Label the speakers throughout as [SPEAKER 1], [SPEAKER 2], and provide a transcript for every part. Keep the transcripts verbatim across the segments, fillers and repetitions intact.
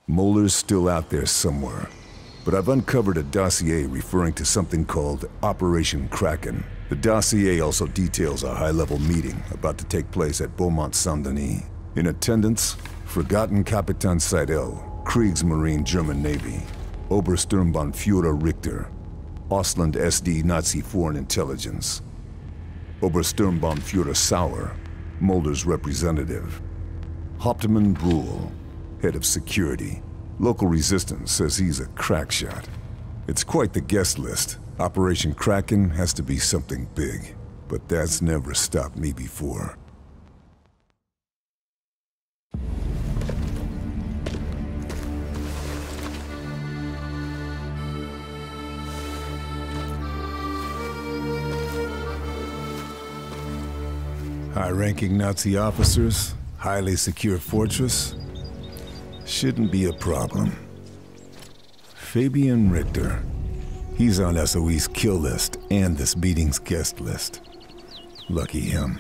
[SPEAKER 1] Moeller's still out there somewhere, but I've uncovered a dossier referring to something called Operation Kraken. The dossier also details a high-level meeting about to take place at Beaumont Saint-Denis. In attendance, Forgotten Kapitan Seidel, Kriegsmarine German Navy, Obersturmbannführer Richter, Ausland S D Nazi Foreign Intelligence, Obersturmbannführer Sauer, Mulder's representative, Hauptmann Bruhl, head of security. Local resistance says he's a crack shot. It's quite the guest list. Operation Kraken has to be something big, but that's never stopped me before. High-ranking Nazi officers, highly secure fortress. Shouldn't be a problem. Fabian Richter. He's on S O E's kill list and this meeting's guest list. Lucky him.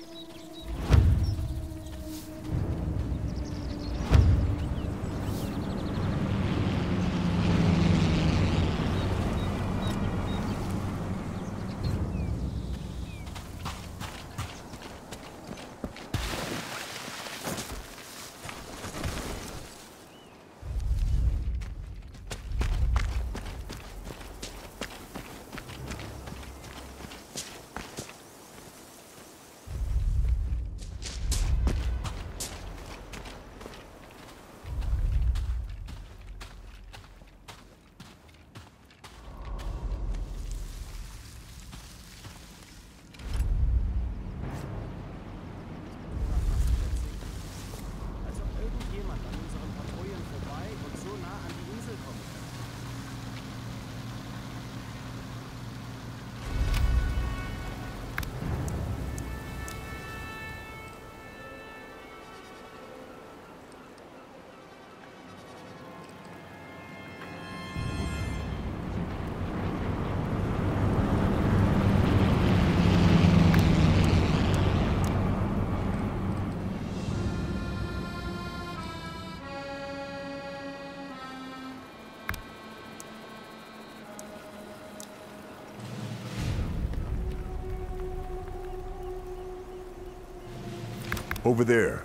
[SPEAKER 1] Over there.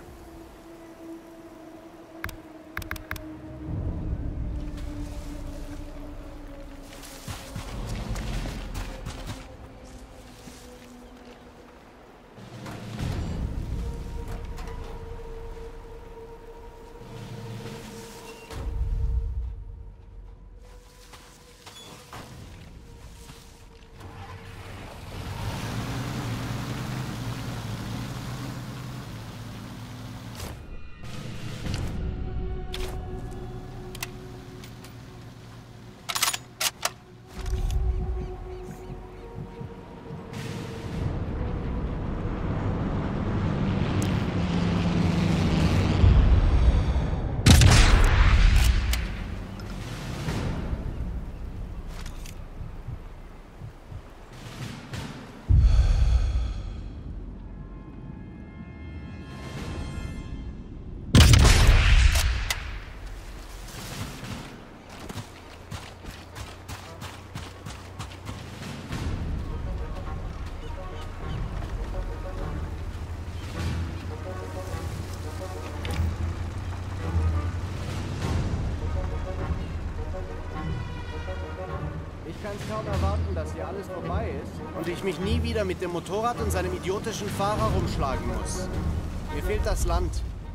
[SPEAKER 2] Ich kann kaum erwarten, dass hier alles vorbei ist und ich mich nie wieder mit dem Motorrad und seinem idiotischen Fahrer rumschlagen muss. Mir fehlt das Land.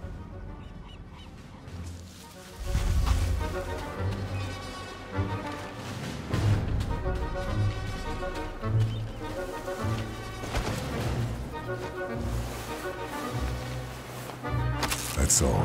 [SPEAKER 1] That's all.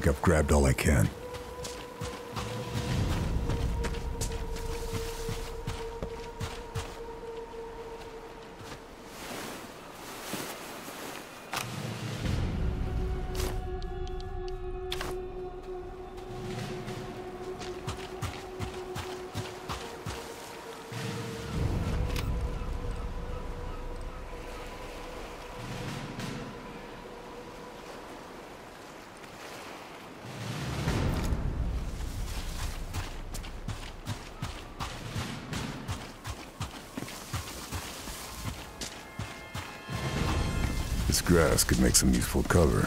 [SPEAKER 1] think I've grabbed all I can. This grass could make some useful cover.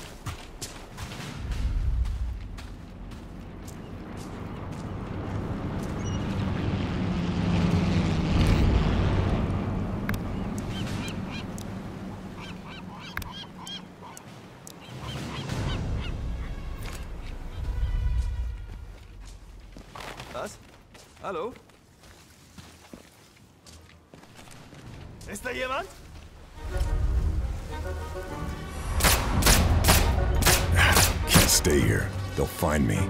[SPEAKER 3] Was? Hallo? Ist da jemand?
[SPEAKER 1] Can't stay here. They'll find me.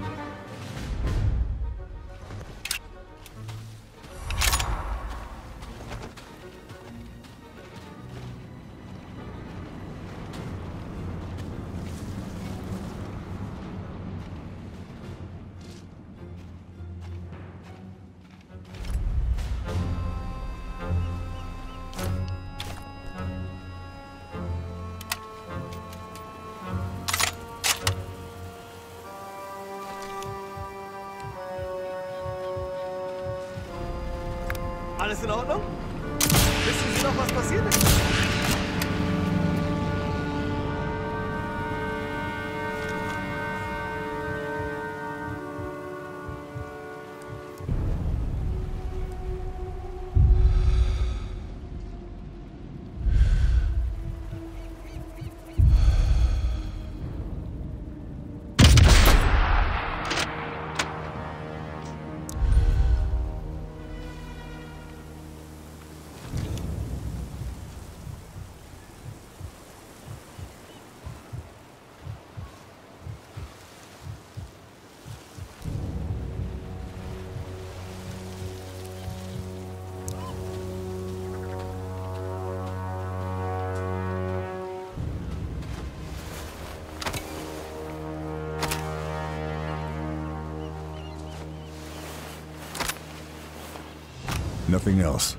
[SPEAKER 3] Alles in Ordnung? Wissen Sie noch, was passiert ist?
[SPEAKER 1] Nothing else.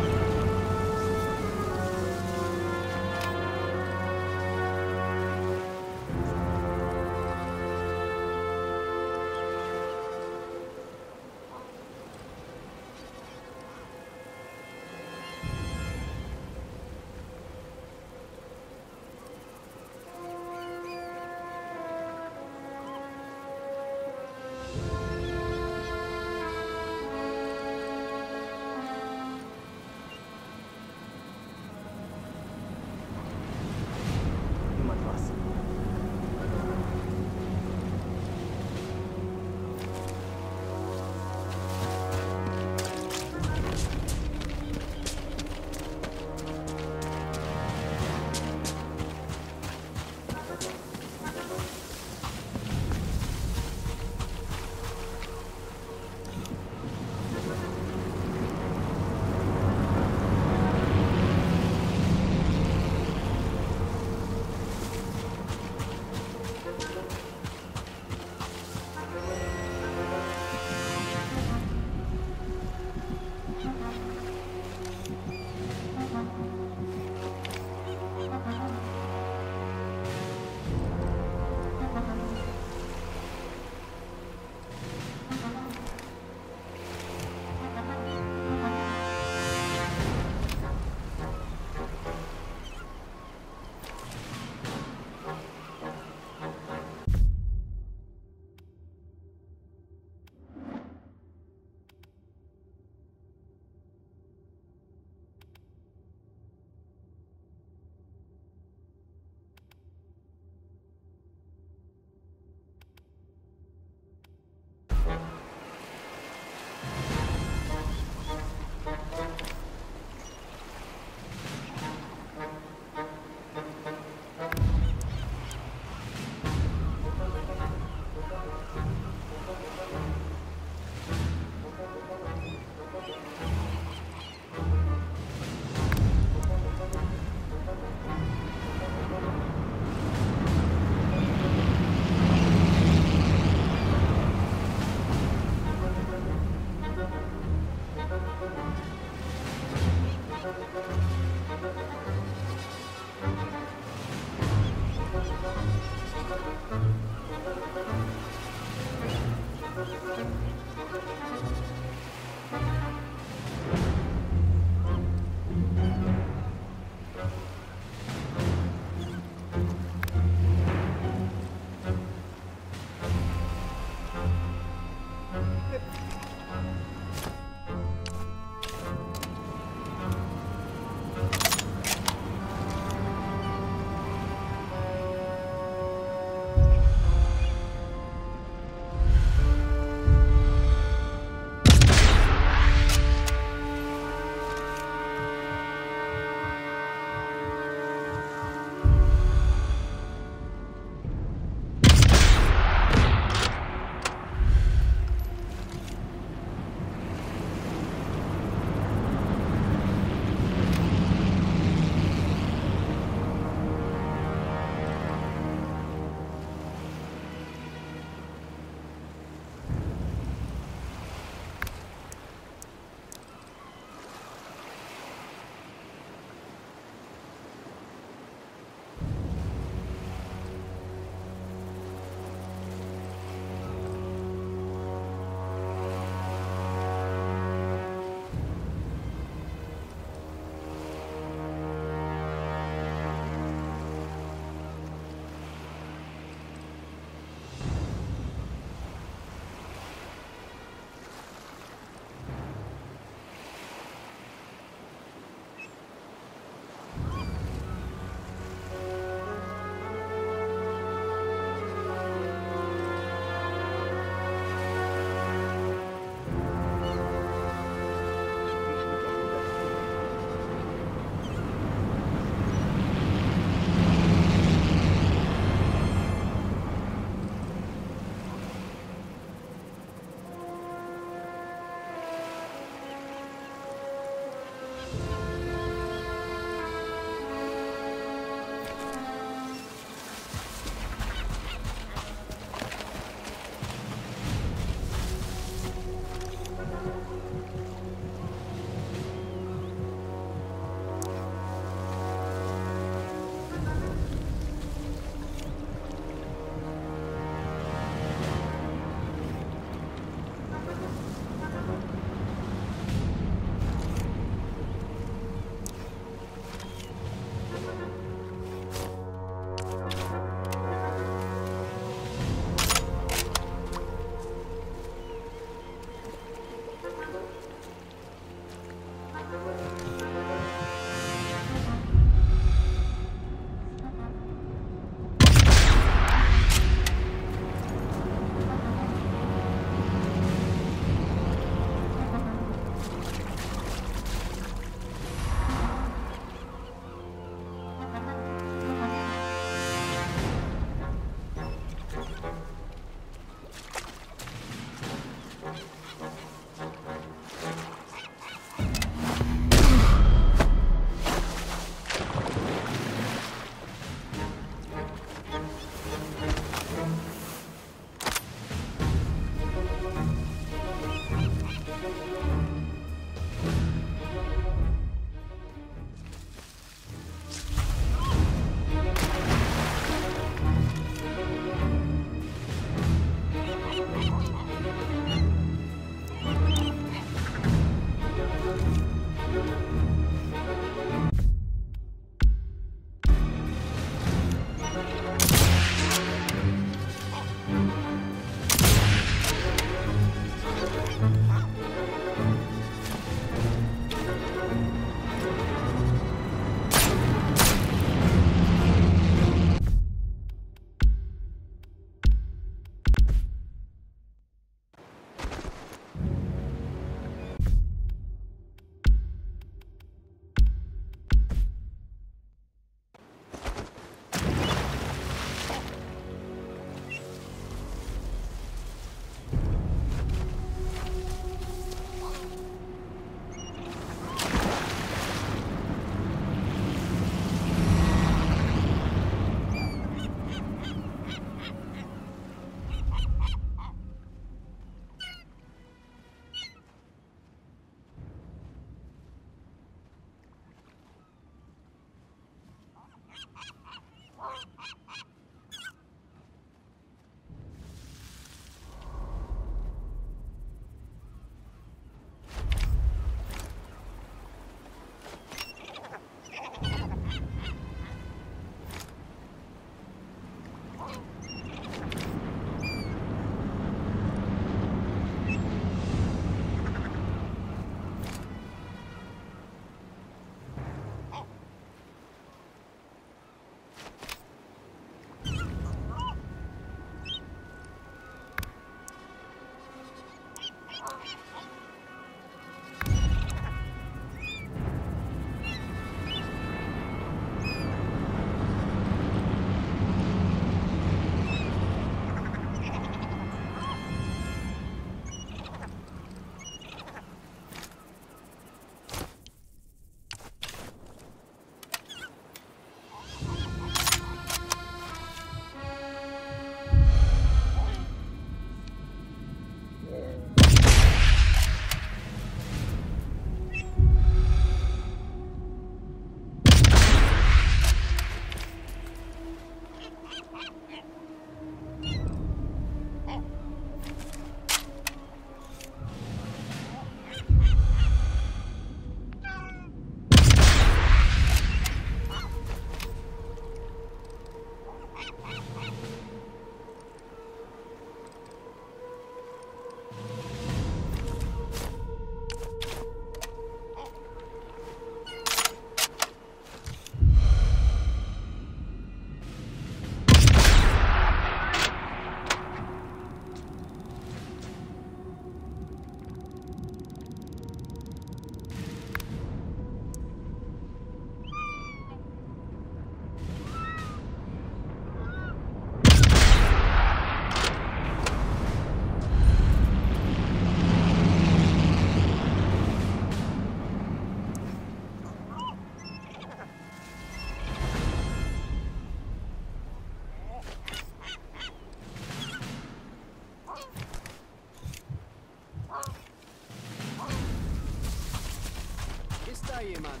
[SPEAKER 2] da jemand?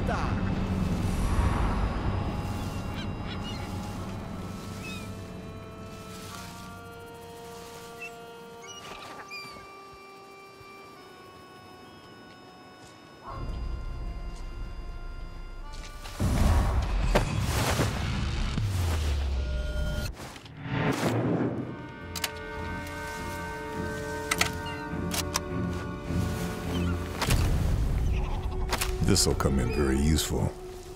[SPEAKER 2] da!
[SPEAKER 1] This'll come in very useful.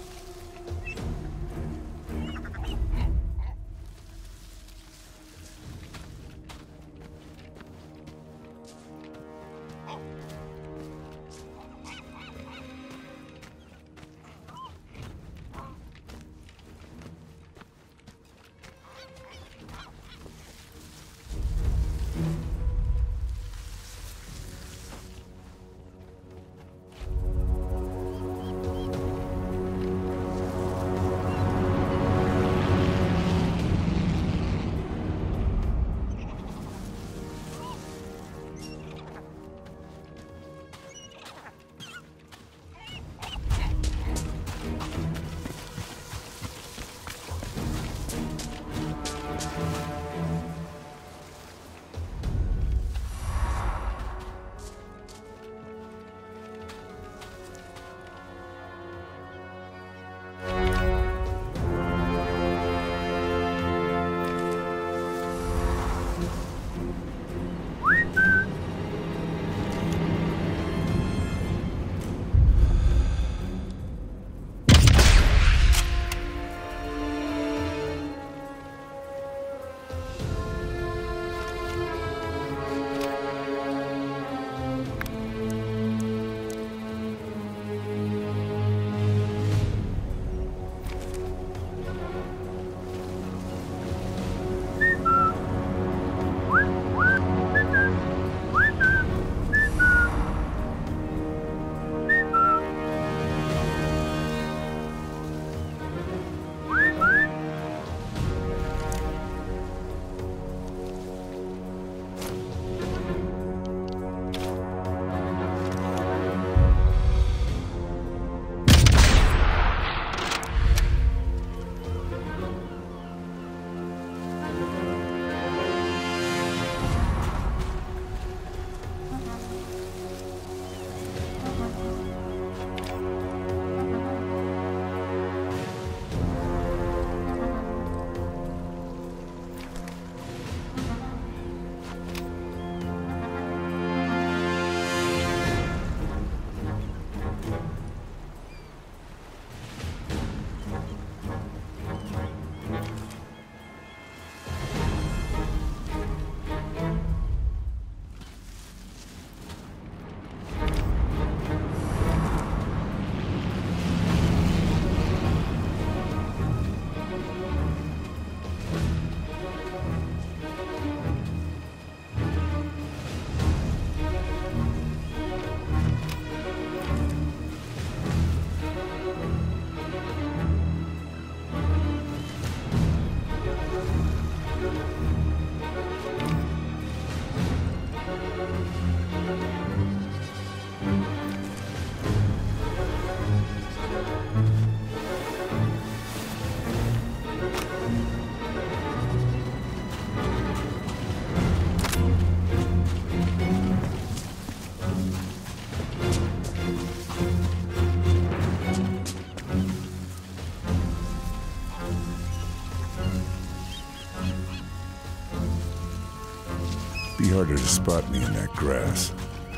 [SPEAKER 1] Be harder to spot me in that grass.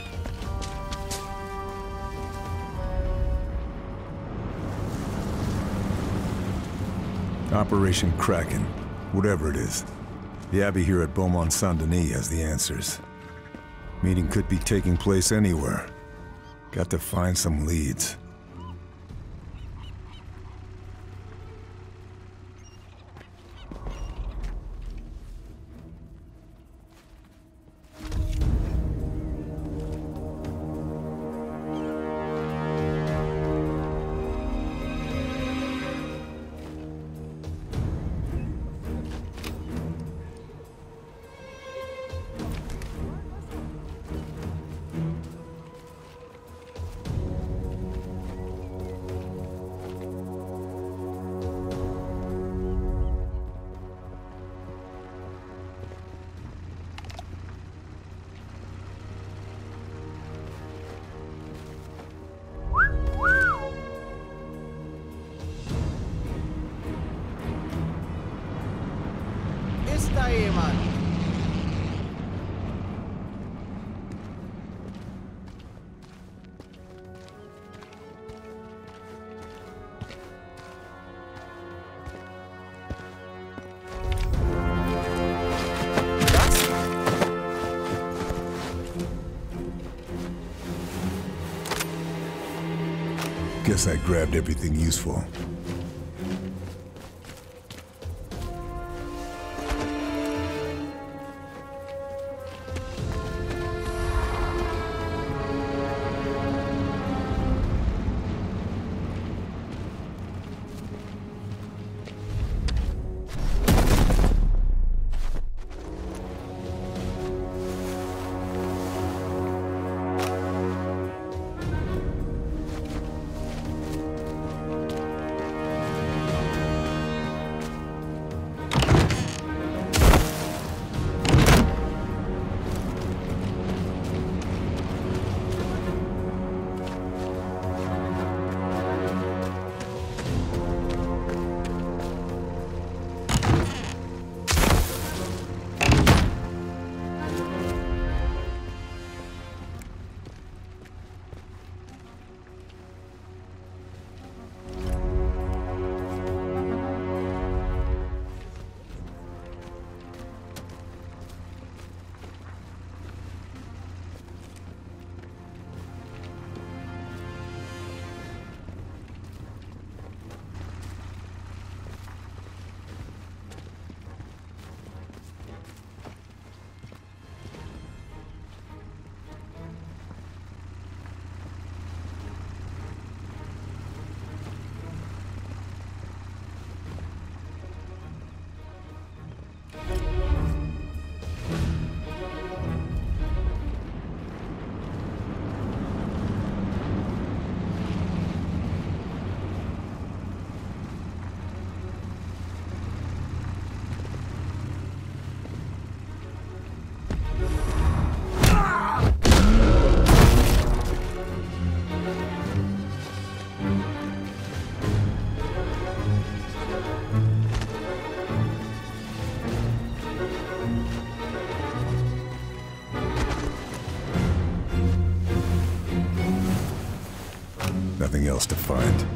[SPEAKER 1] Operation Kraken, whatever it is. The Abbey here at Beaumont Saint-Denis has the answers. Meeting could be taking place anywhere. Got to find some leads. Guess I grabbed everything useful. Nothing else to find.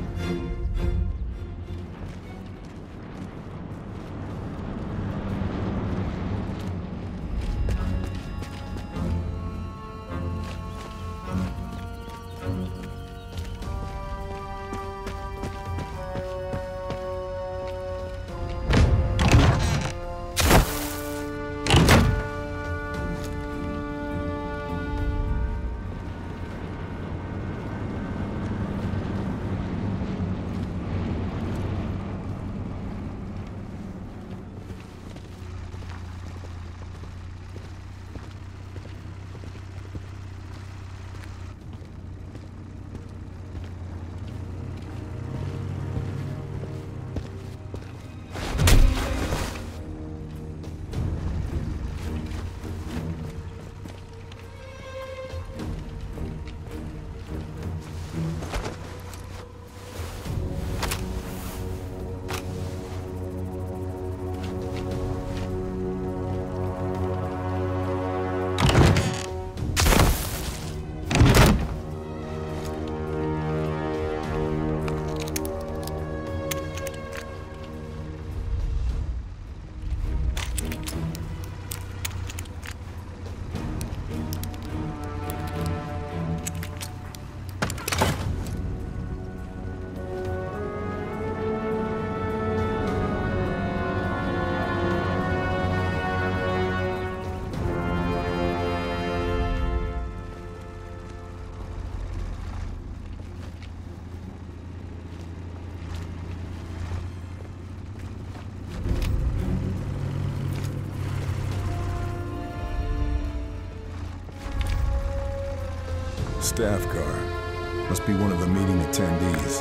[SPEAKER 1] Staff car. Must be one of the meeting attendees.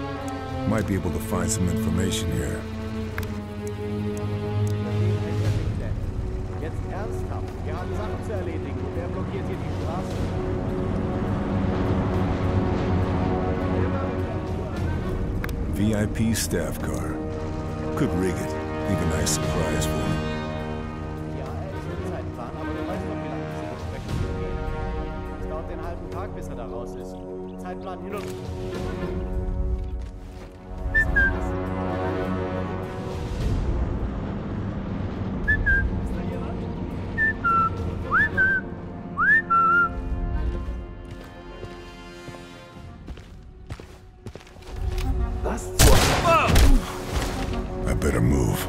[SPEAKER 1] Might be able to find some information here.
[SPEAKER 2] Jetzt ernsthaft. Wir haben Sachen zu erledigen. Wer blockiert hier die Straße?
[SPEAKER 1] V I P staff car. Could rig it. Leave a nice surprise for him.
[SPEAKER 2] Ja, er ist im Zeitplan, aber du weißt doch, wie lange es entsprechend geht. Es dauert den halben Tag, bis er da raus ist. Zeitplan hin und...
[SPEAKER 1] better move.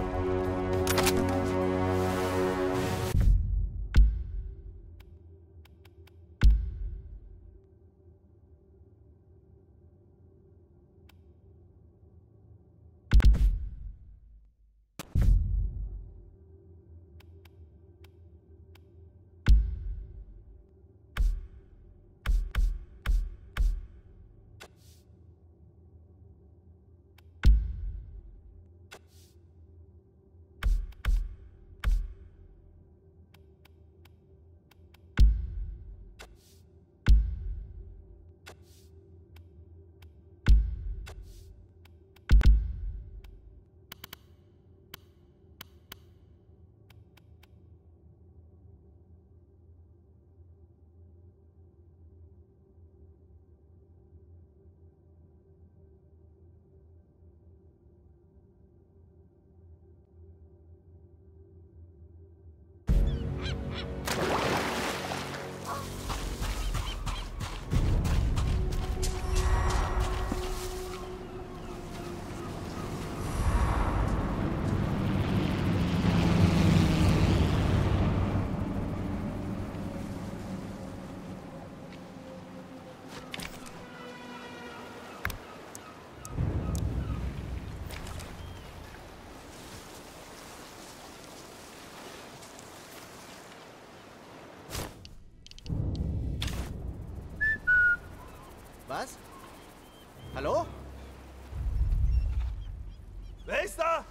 [SPEAKER 2] Was? Hallo?
[SPEAKER 3] Wer ist da?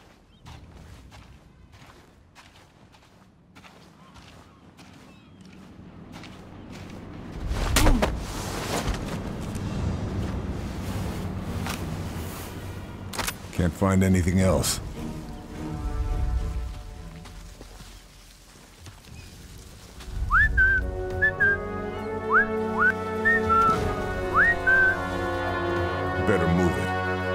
[SPEAKER 1] Can't find anything else. Better move it.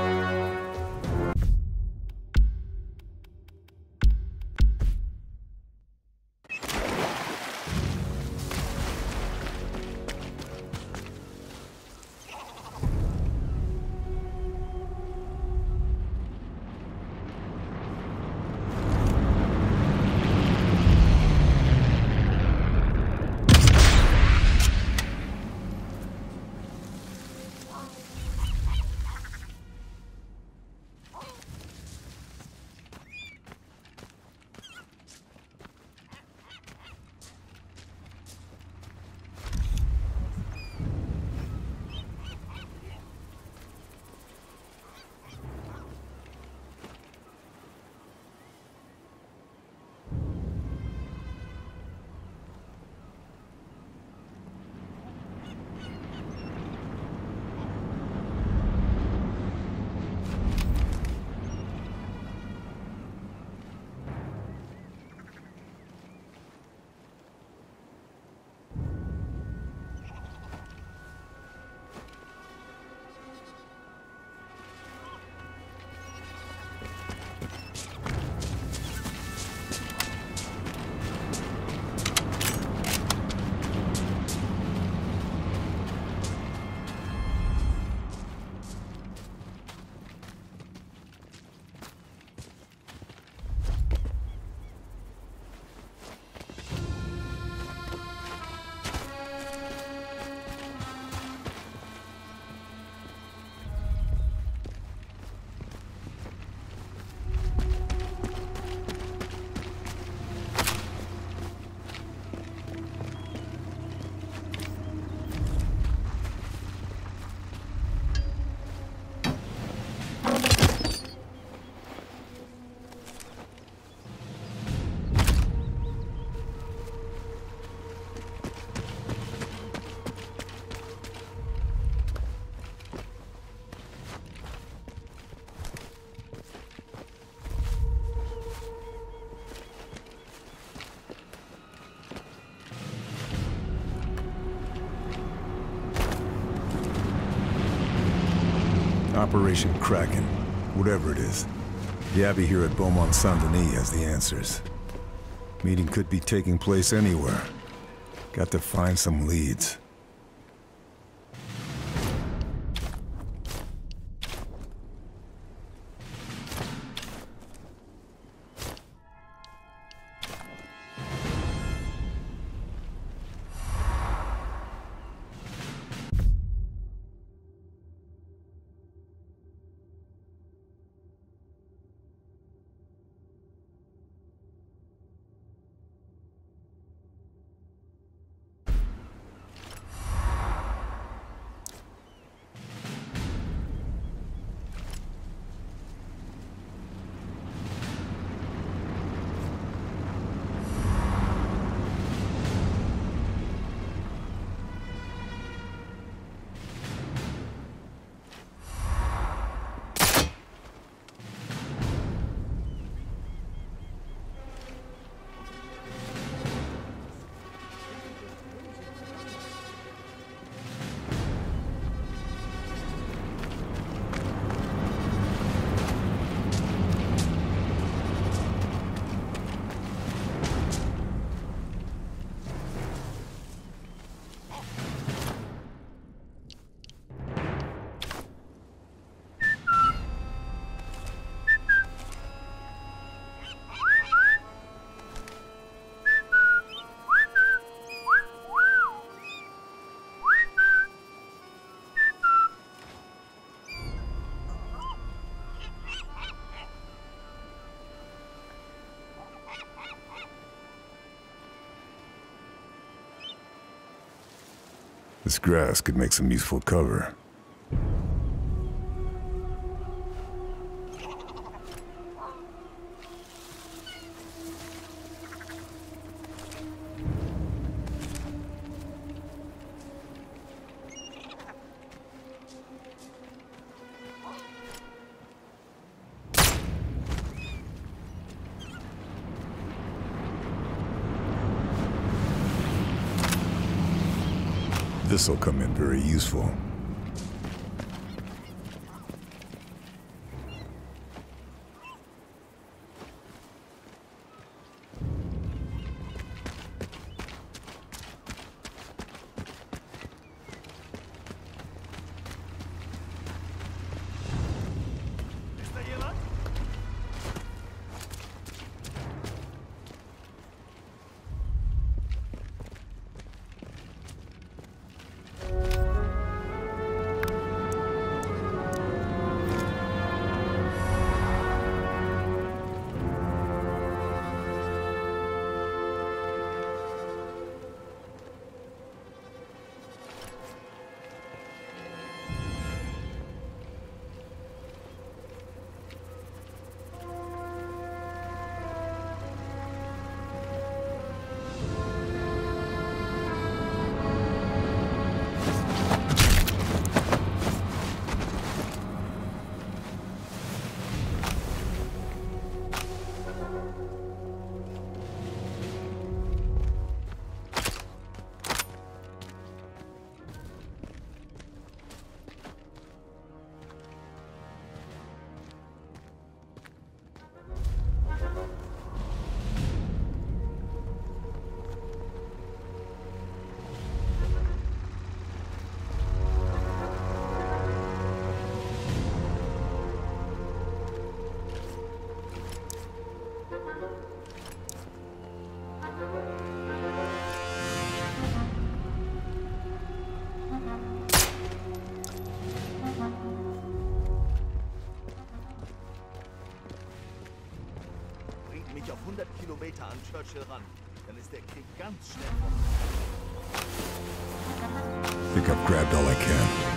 [SPEAKER 1] Operation Kraken. Whatever it is. Yabby here at Beaumont Saint-Denis has the answers. Meeting could be taking place anywhere. Got to find some leads. This grass could make some useful cover. This'll come in very useful.
[SPEAKER 3] Ist da jemand? Mich auf hundert Kilometer an Churchill ran. Dann ist der Krieg ganz schnell vorbei.
[SPEAKER 1] Think I've grabbed all I can.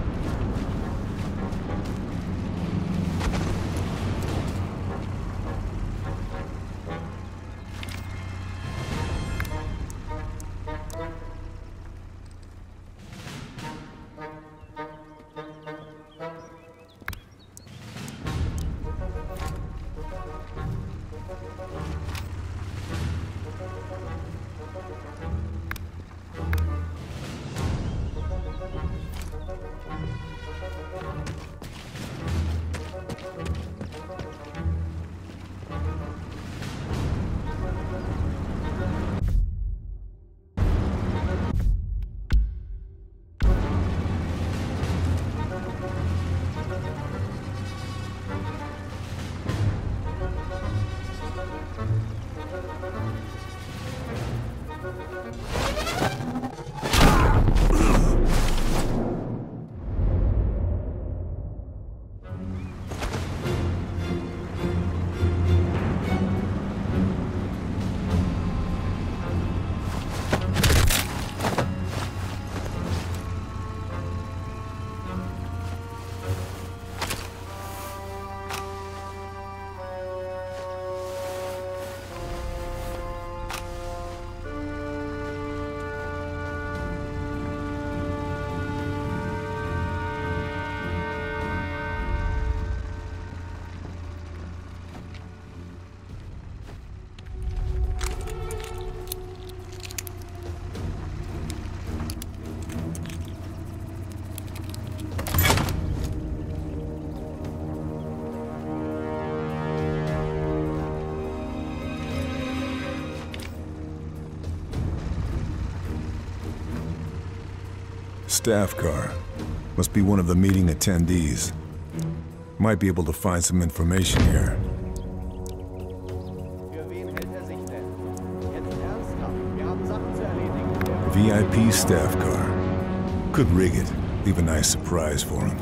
[SPEAKER 1] Staff car. Must be one of the meeting attendees. Might be able to find some information here.
[SPEAKER 2] Für wen hält er sich denn? Jetzt ernsthaft. Wir haben Sachen zu erledigen.
[SPEAKER 1] V I P staff car. Could rig it. Leave a nice surprise for him.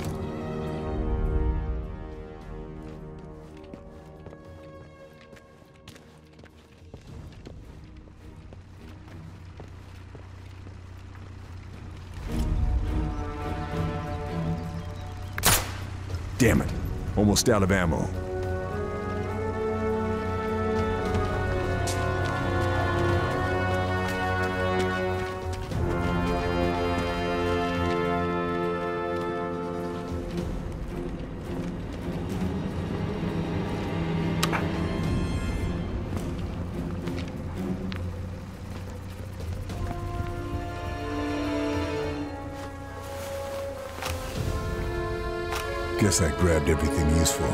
[SPEAKER 1] Damn it. Almost out of ammo. Guess I grabbed everything useful.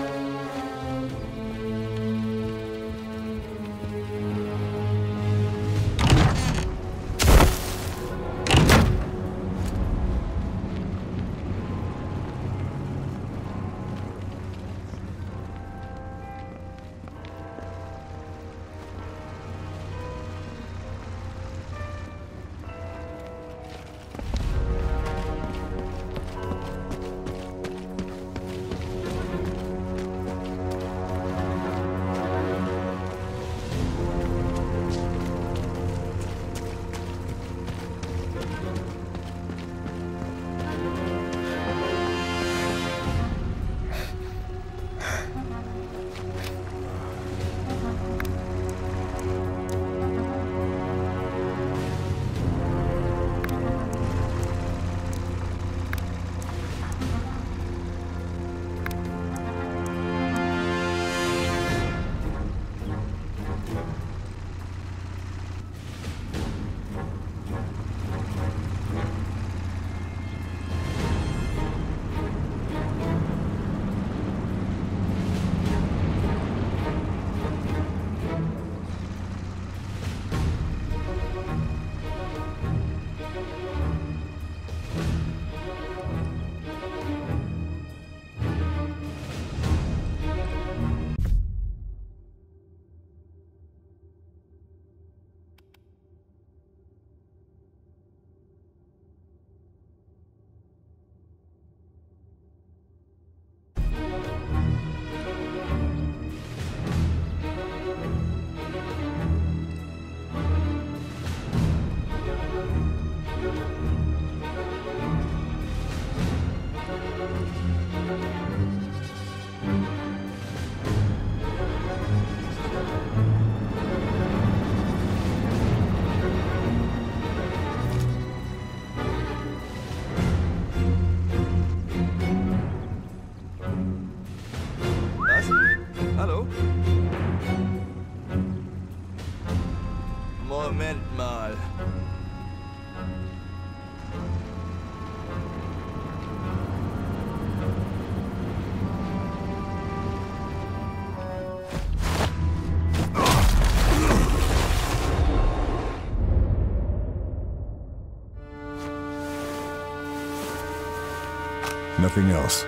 [SPEAKER 3] Moment mal.
[SPEAKER 1] Nothing else.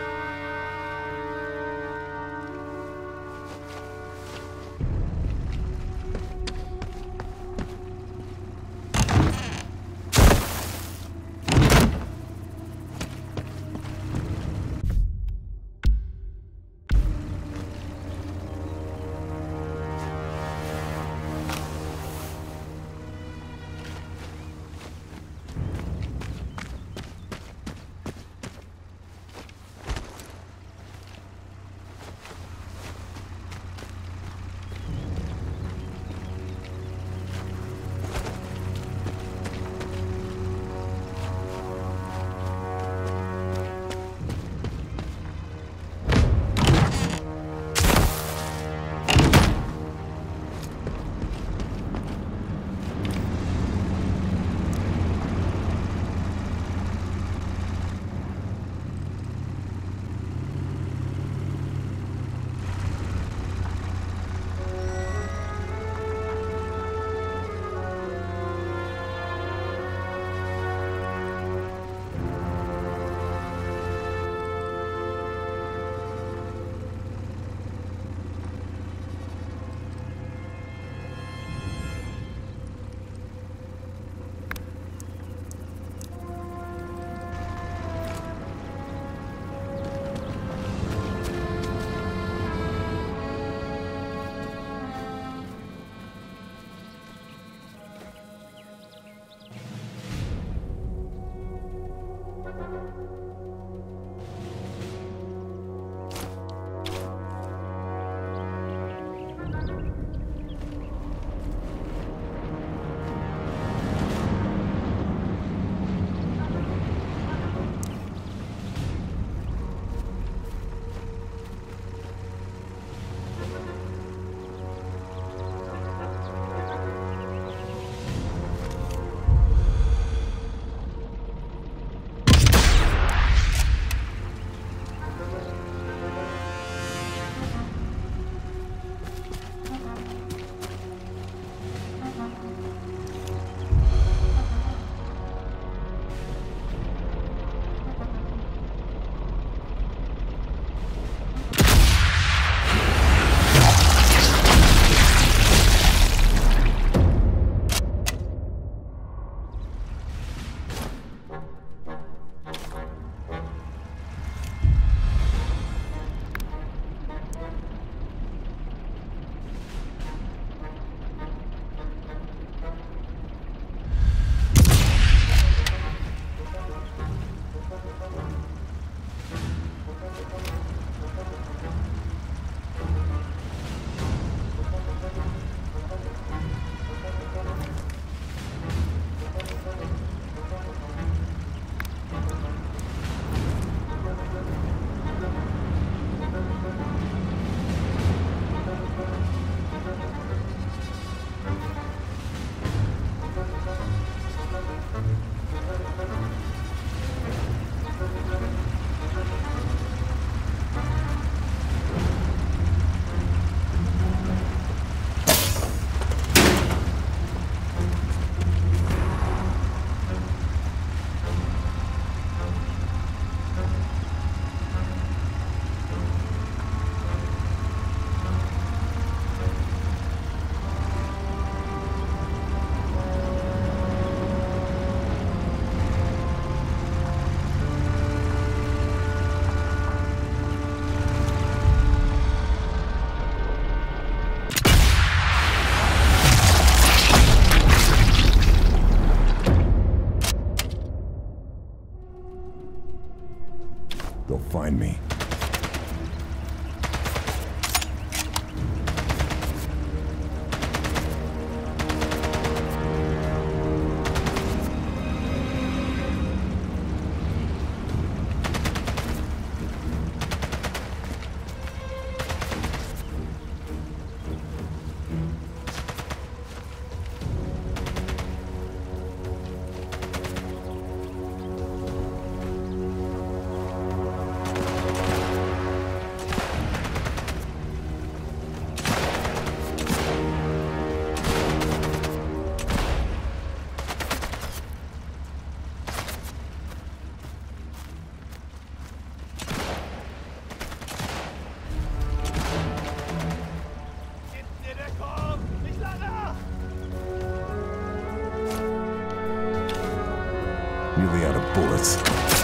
[SPEAKER 1] nearly out of bullets.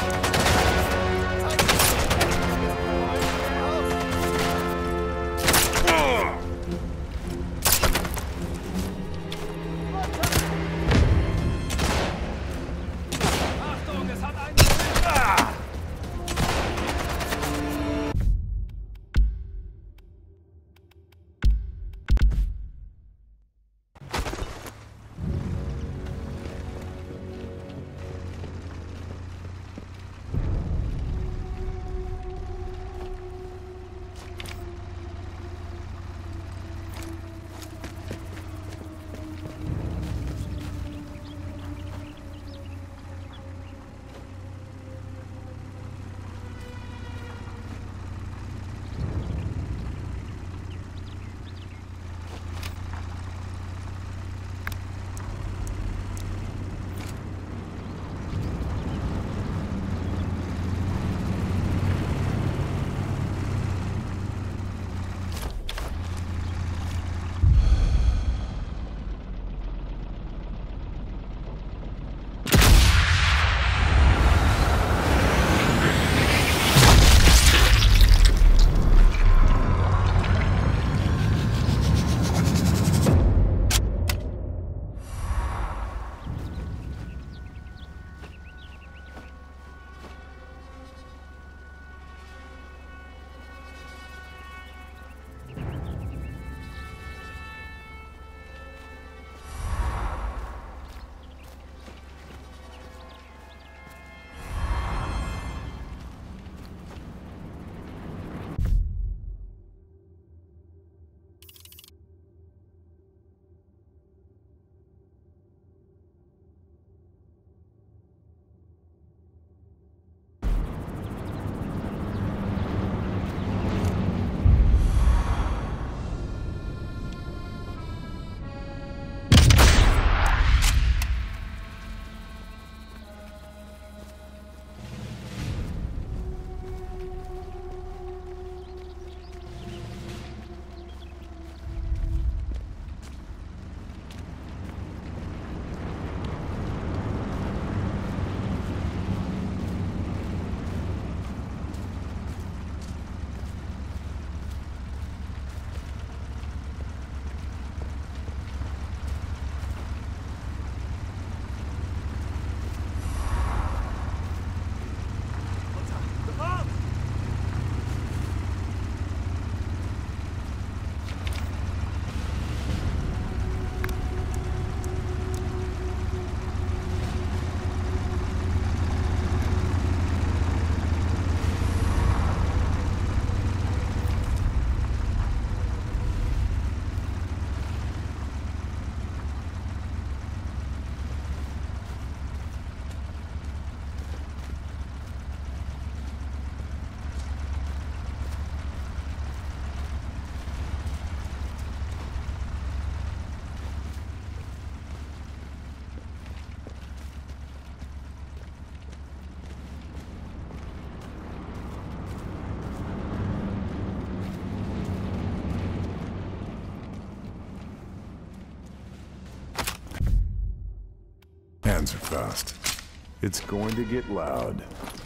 [SPEAKER 1] Hands are fast. It's going to get loud.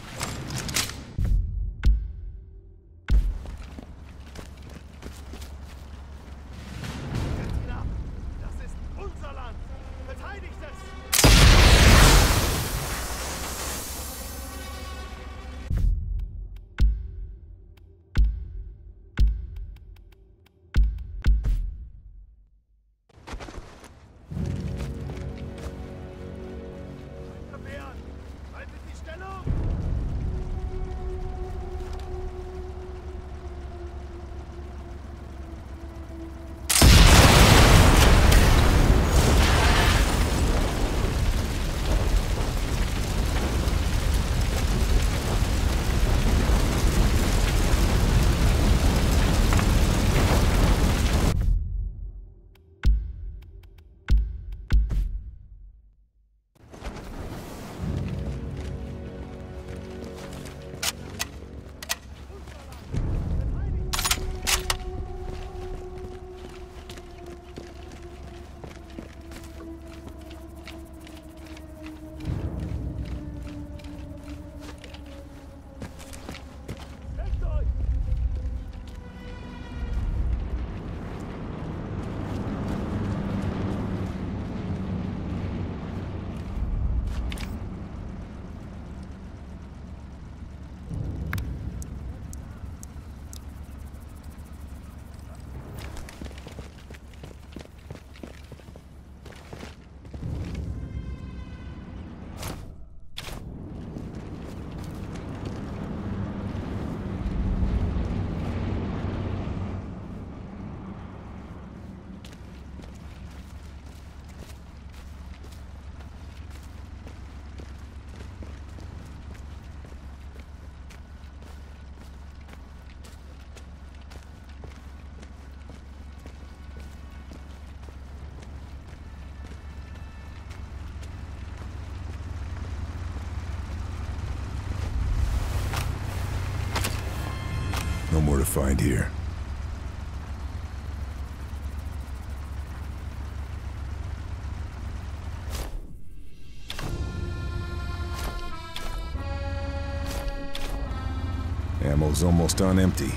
[SPEAKER 3] Das ist unser Land! Verteidigt es! Haltet die Stellung!
[SPEAKER 1] No more to find here. Ammo's almost on empty.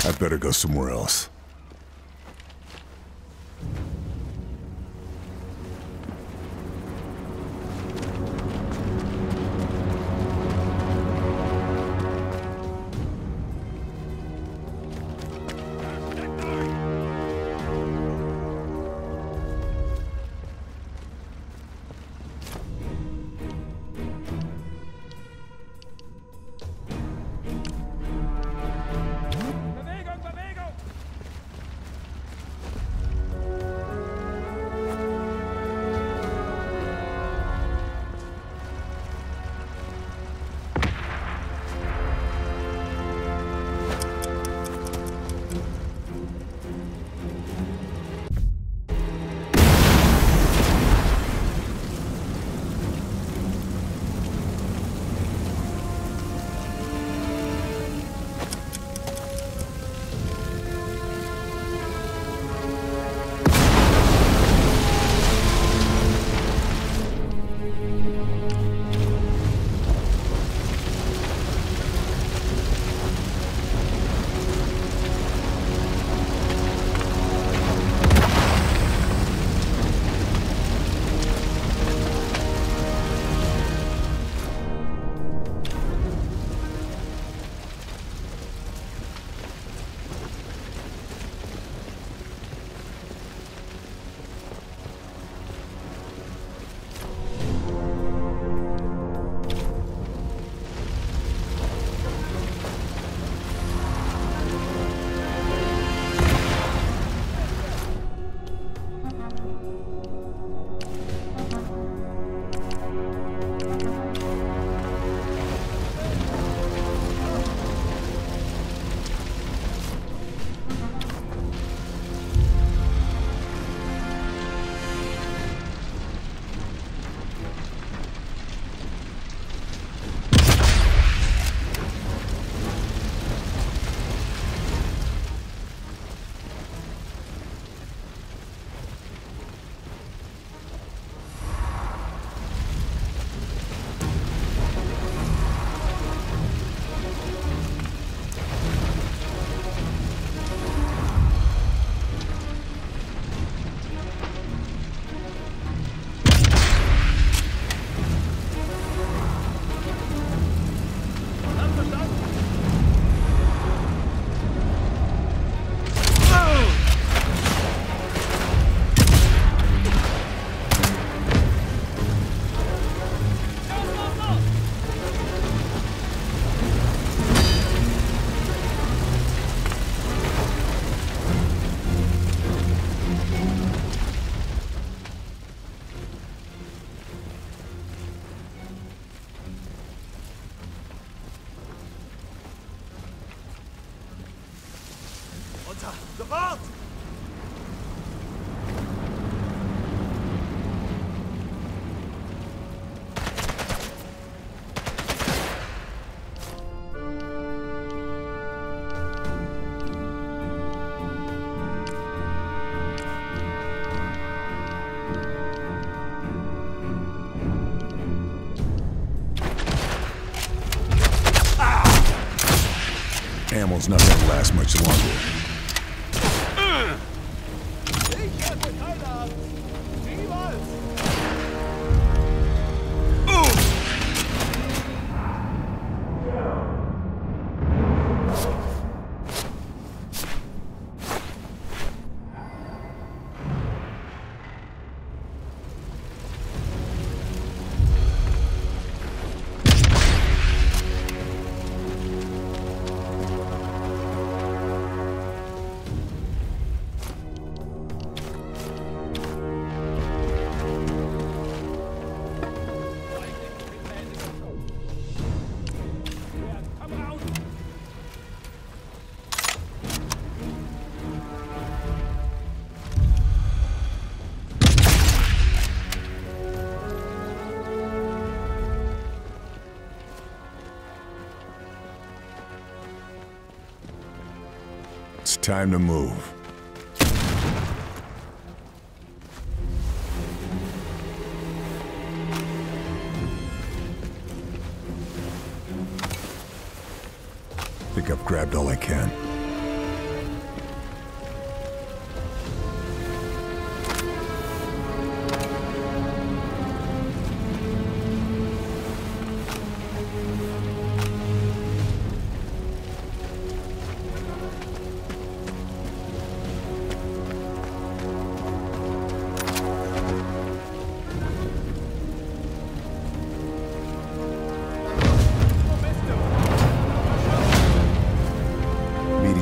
[SPEAKER 1] I better go somewhere else.
[SPEAKER 3] Sofort!
[SPEAKER 1] Ammo's not gonna last much longer. It's time to move. Think I've grabbed all I can.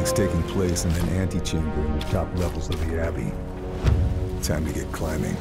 [SPEAKER 1] Meeting's taking place in an antechamber in the top levels of the Abbey. Time to get climbing.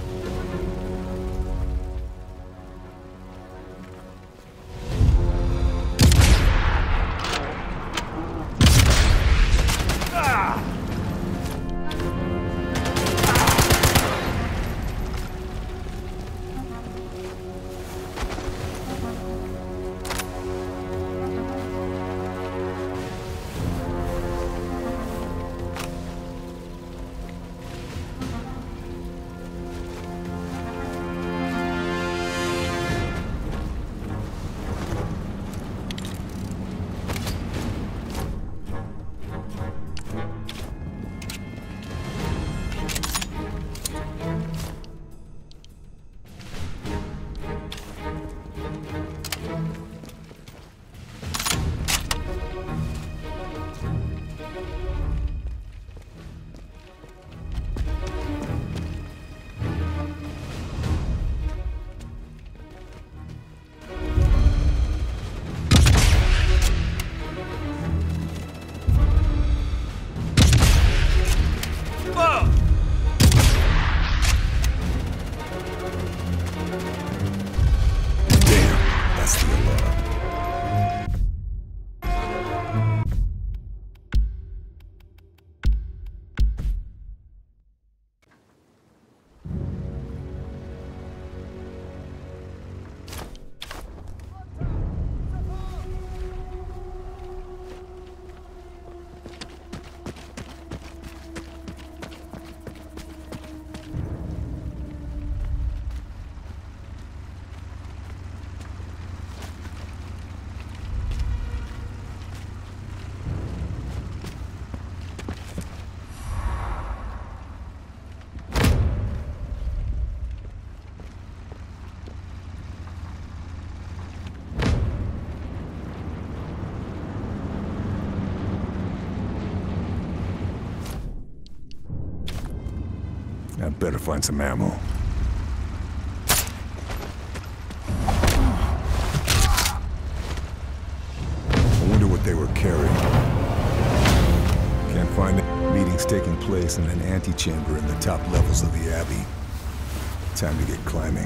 [SPEAKER 1] I better find some ammo. I wonder what they were carrying. Can't find it. Meeting's taking place in an antechamber in the top levels of the Abbey. Time to get climbing.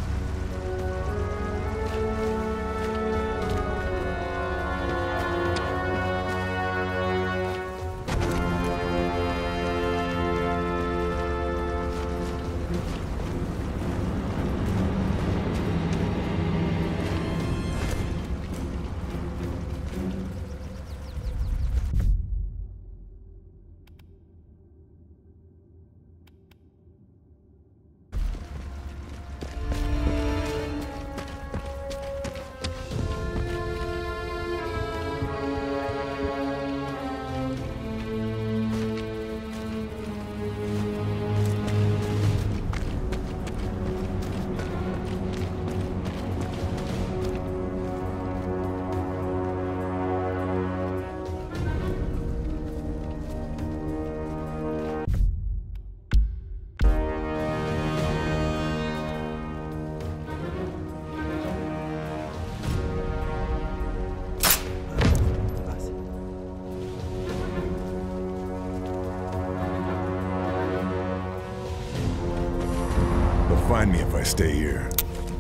[SPEAKER 1] Find me if I stay here.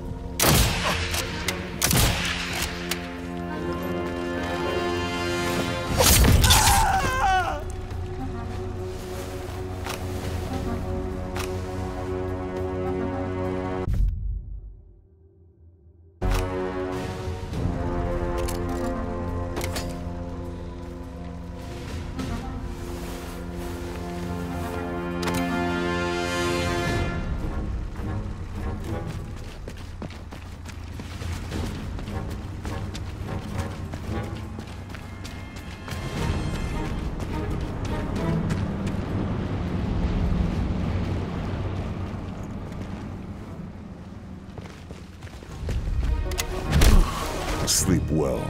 [SPEAKER 1] Sleep well.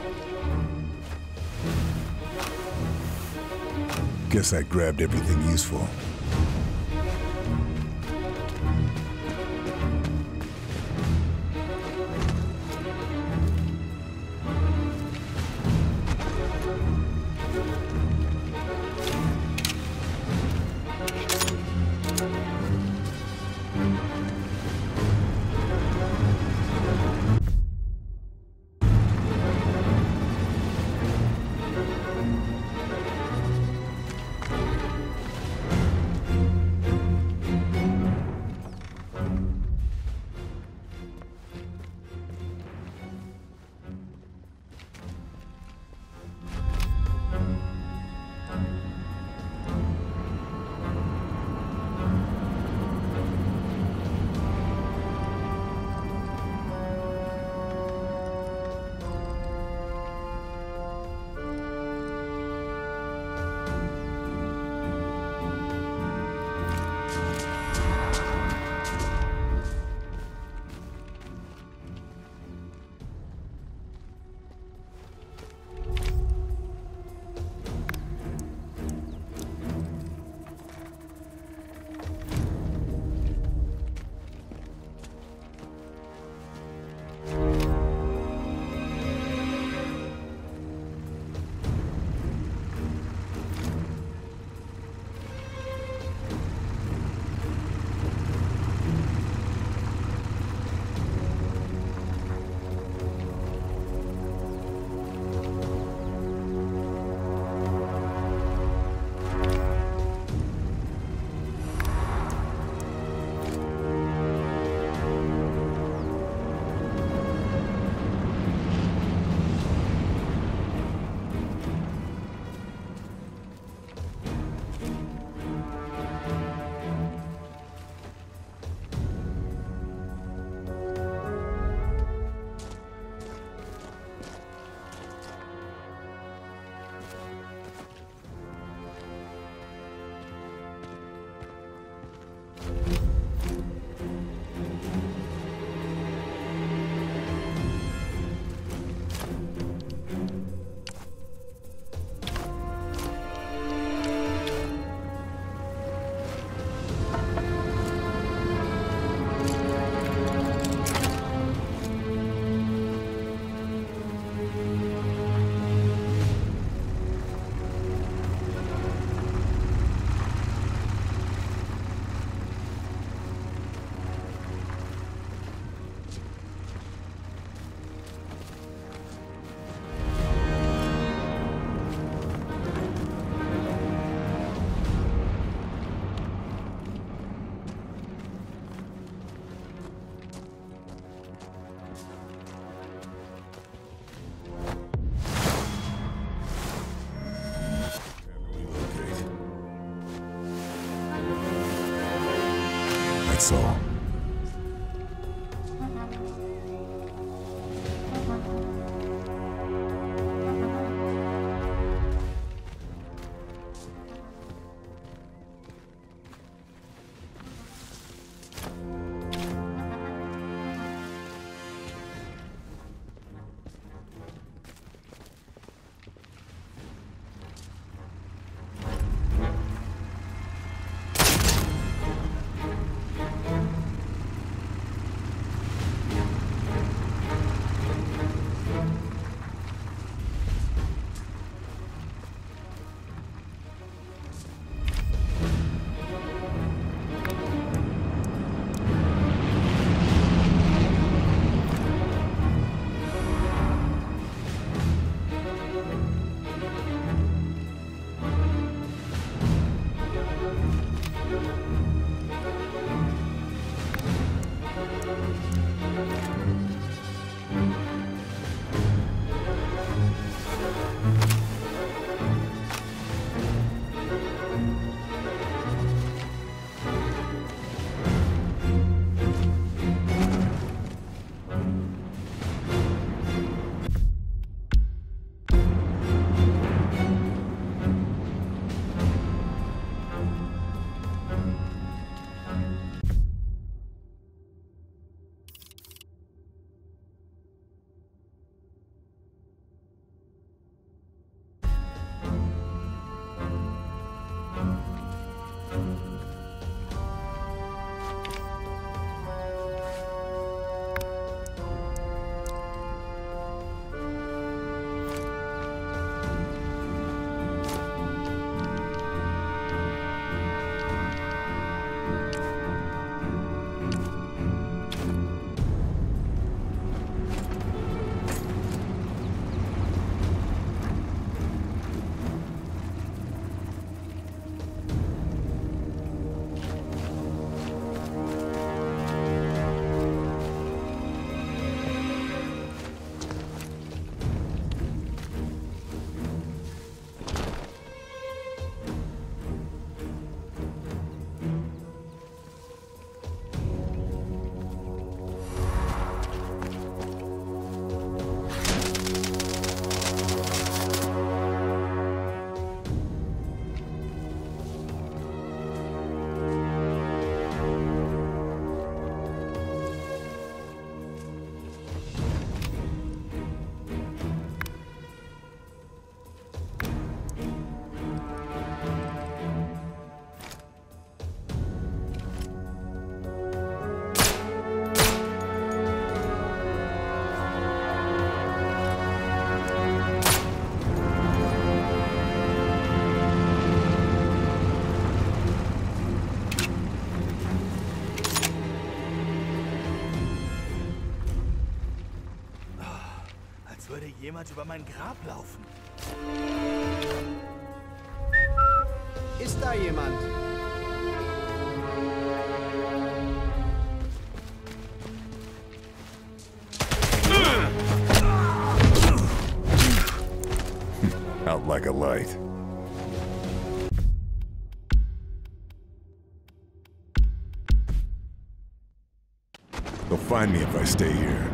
[SPEAKER 1] Guess I grabbed everything useful.
[SPEAKER 3] jemand über mein Grab laufen?
[SPEAKER 2] Ist da jemand?
[SPEAKER 1] Out like a light. They'll find me if I stay here.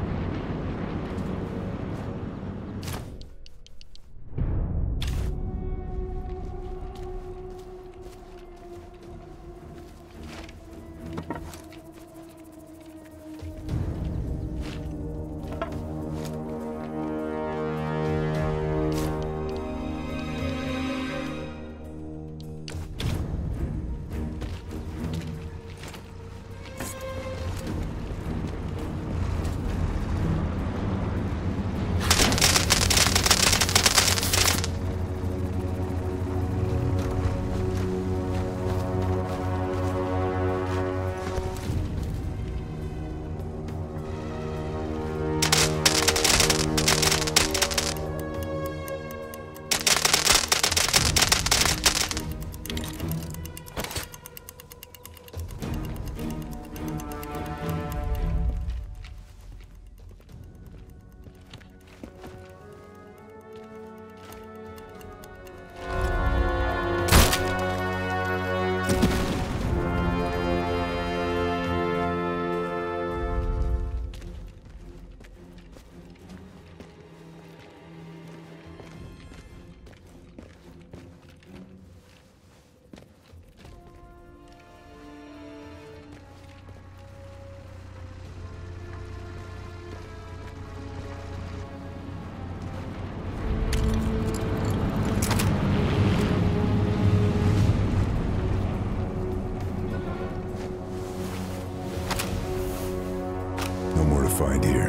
[SPEAKER 1] Find here.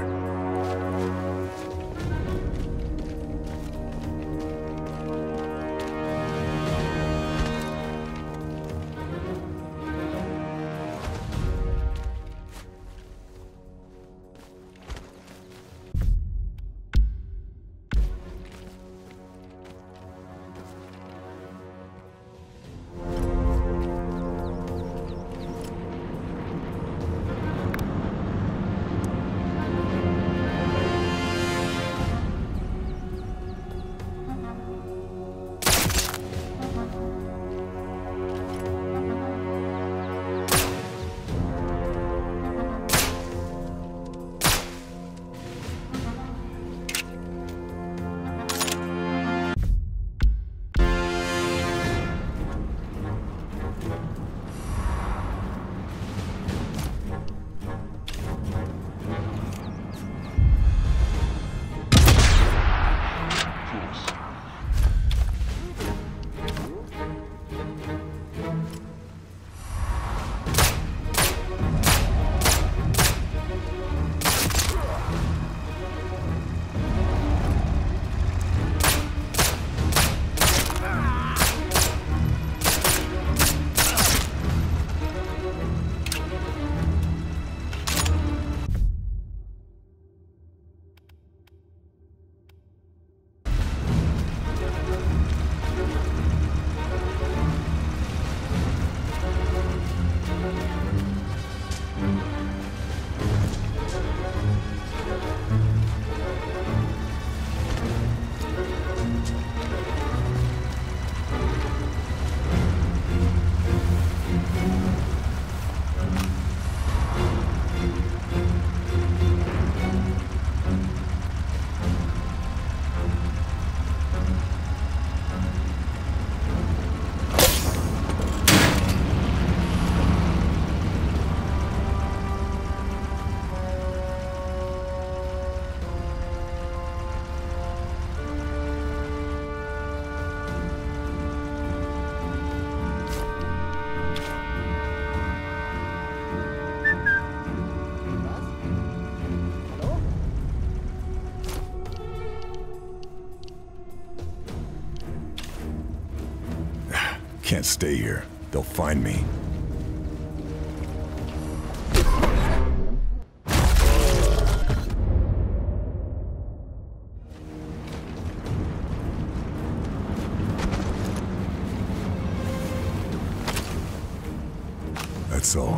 [SPEAKER 1] Can't stay here. They'll find me. that's all.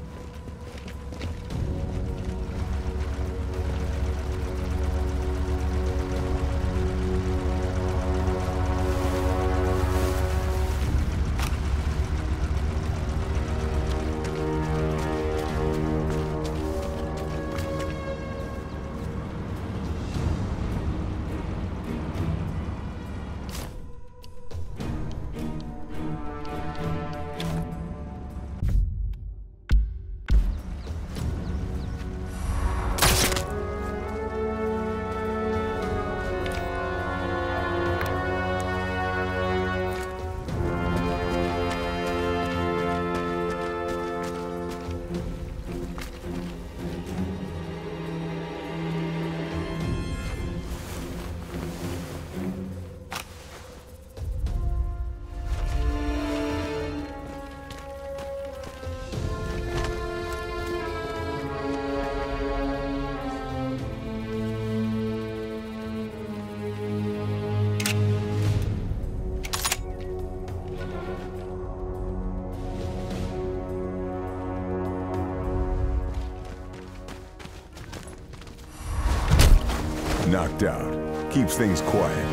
[SPEAKER 1] Knocked out. Keeps things quiet.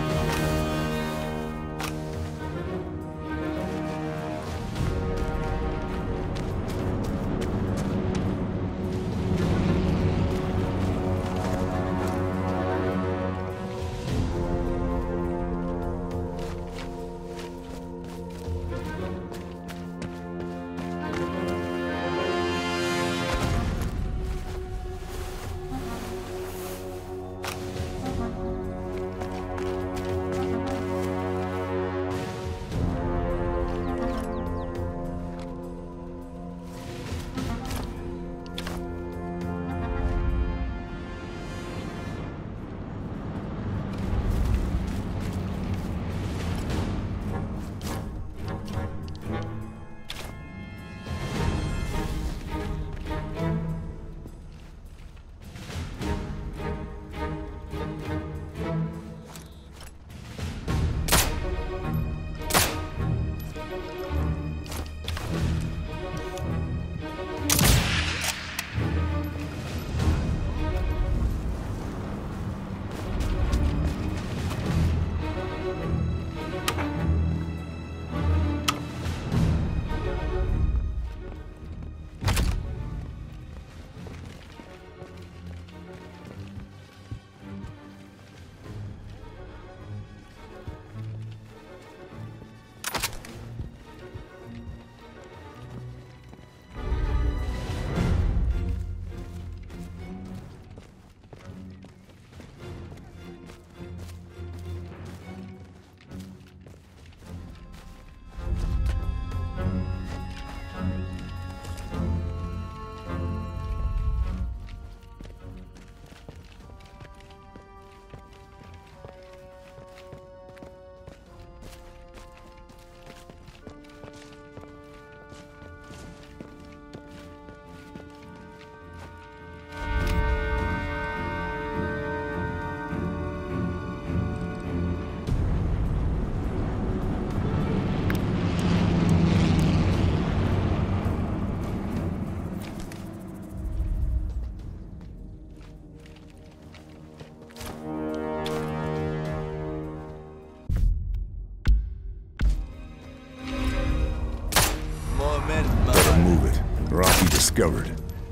[SPEAKER 1] Discovered.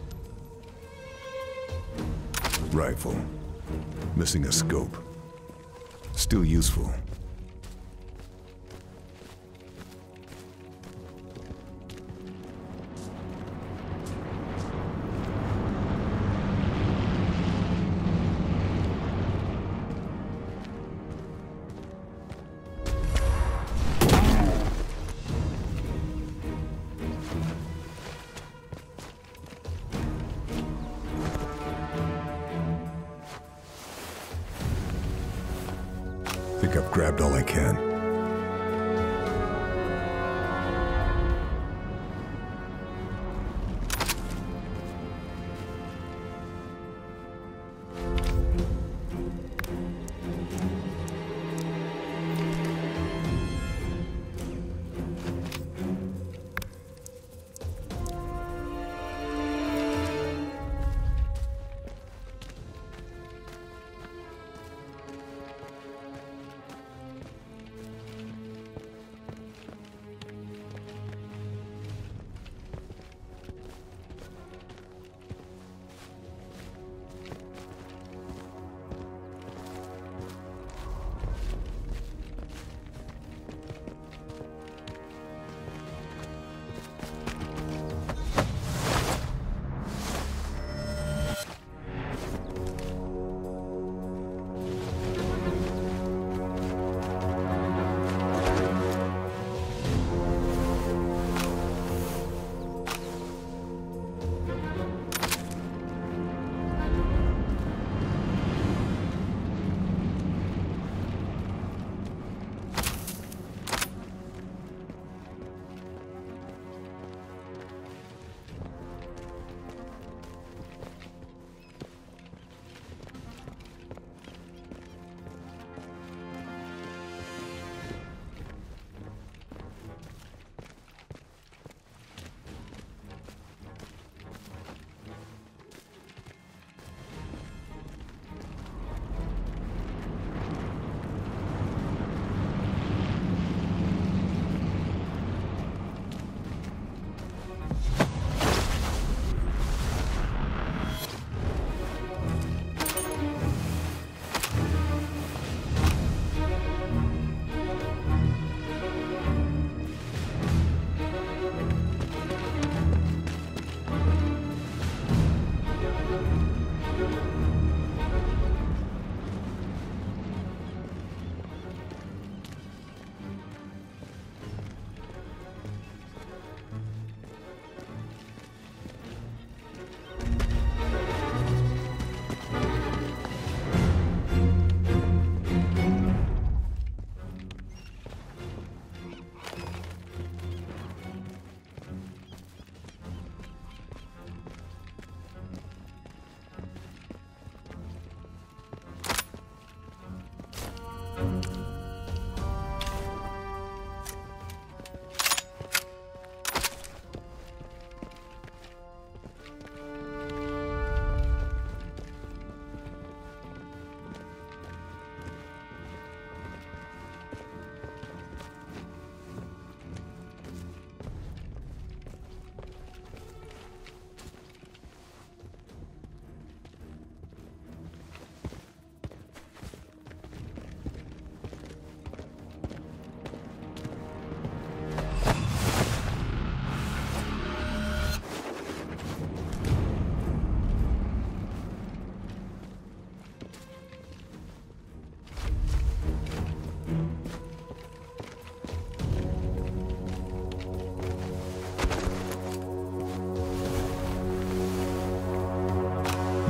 [SPEAKER 1] Rifle. Missing a scope. Still useful. I think I've grabbed all I can.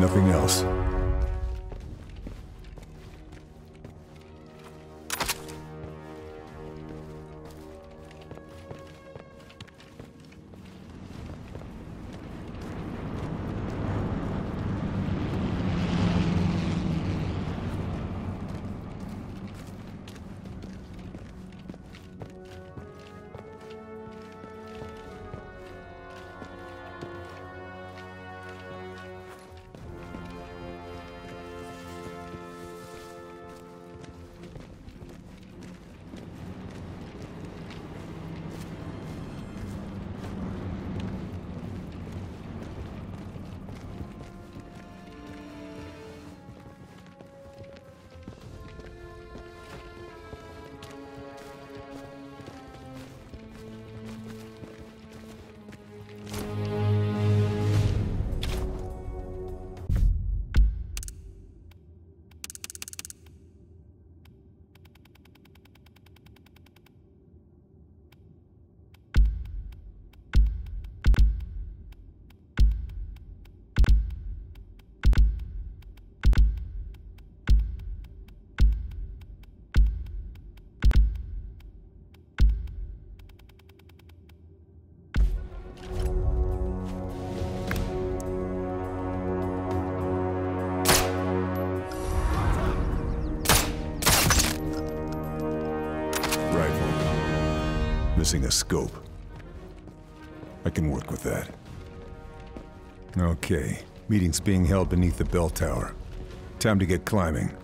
[SPEAKER 1] Nothing else. Missing a scope. I can work with that. Okay, meeting's being held beneath the bell tower. Time to get climbing.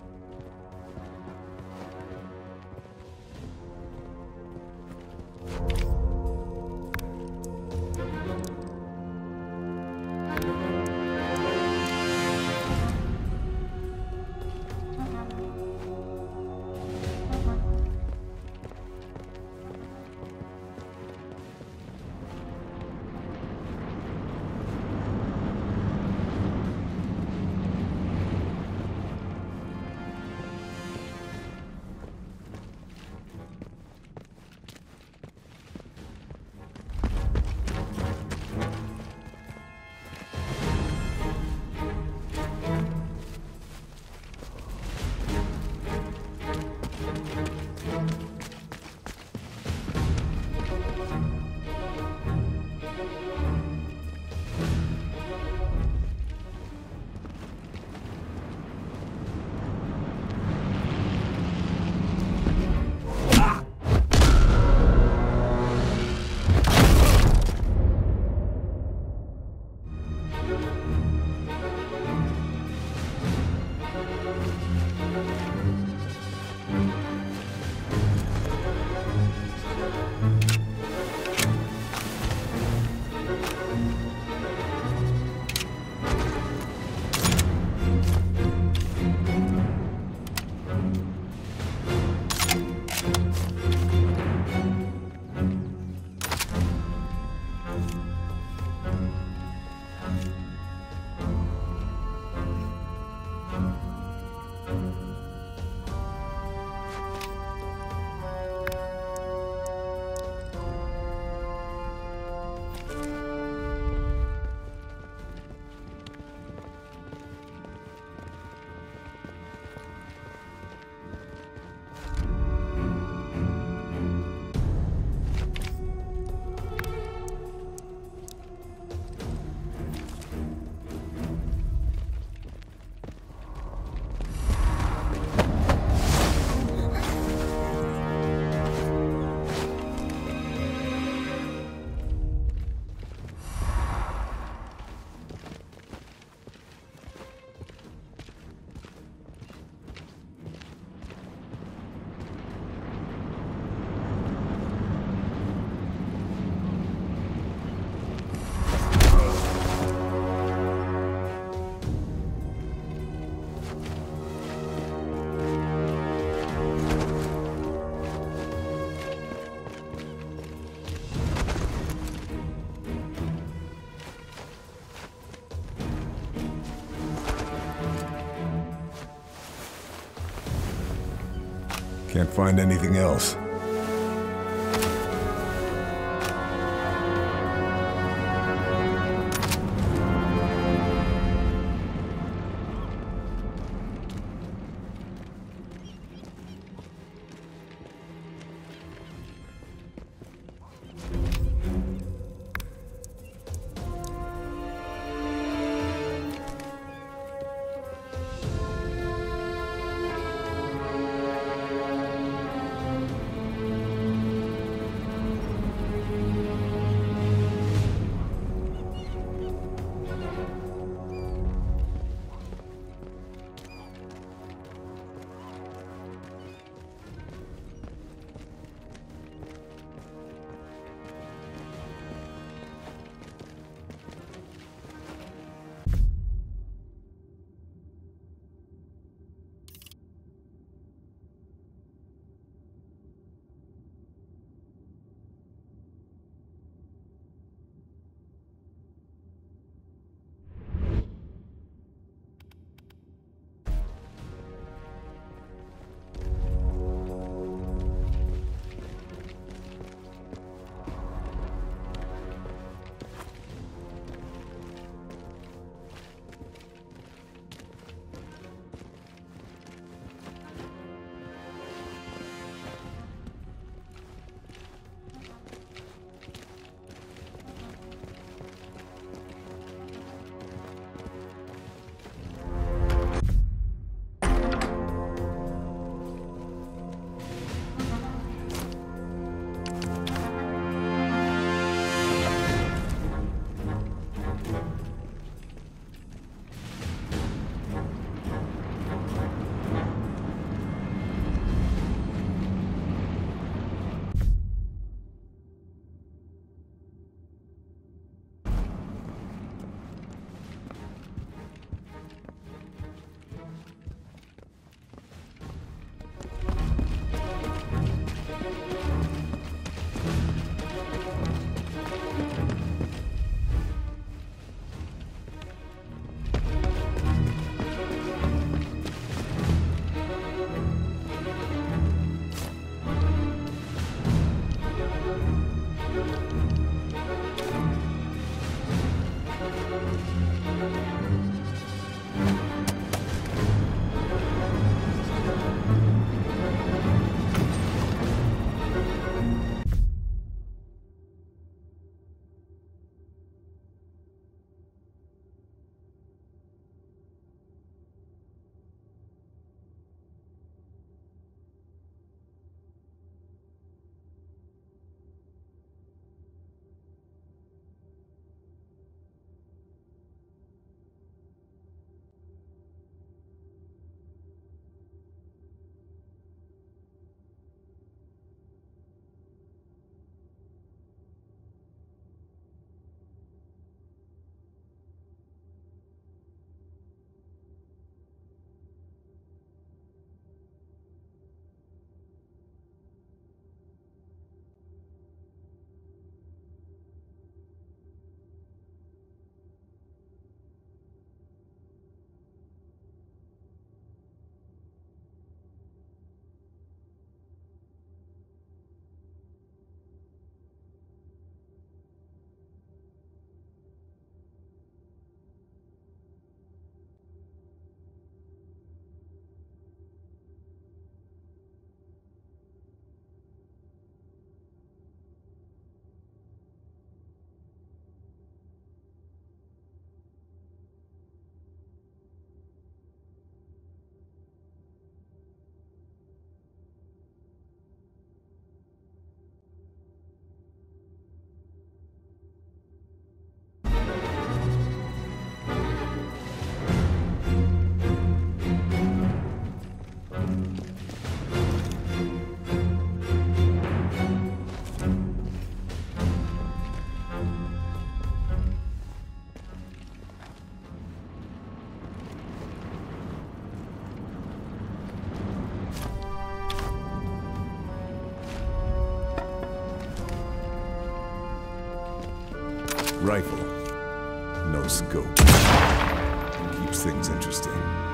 [SPEAKER 1] Can't find anything else. Rifle. No scope. Keeps things interesting.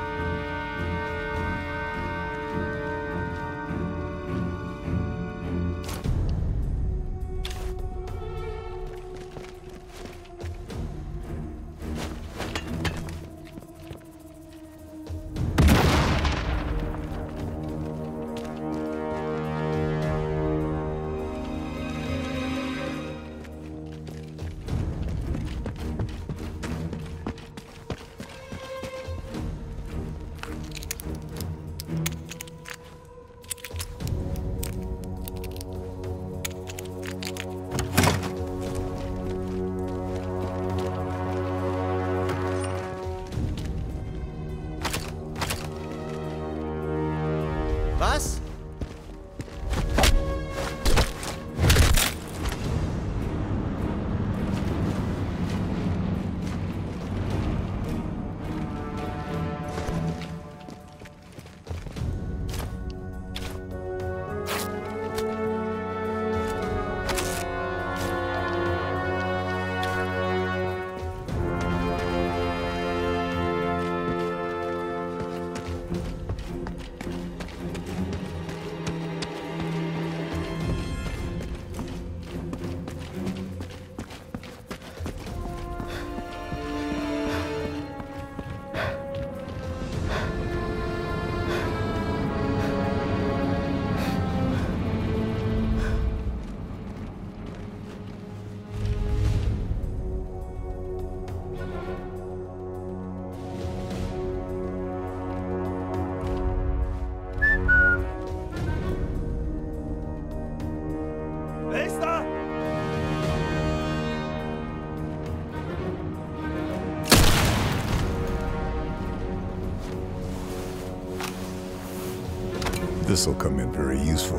[SPEAKER 2] Was?
[SPEAKER 3] Wer ist da?
[SPEAKER 1] This'll come in very useful.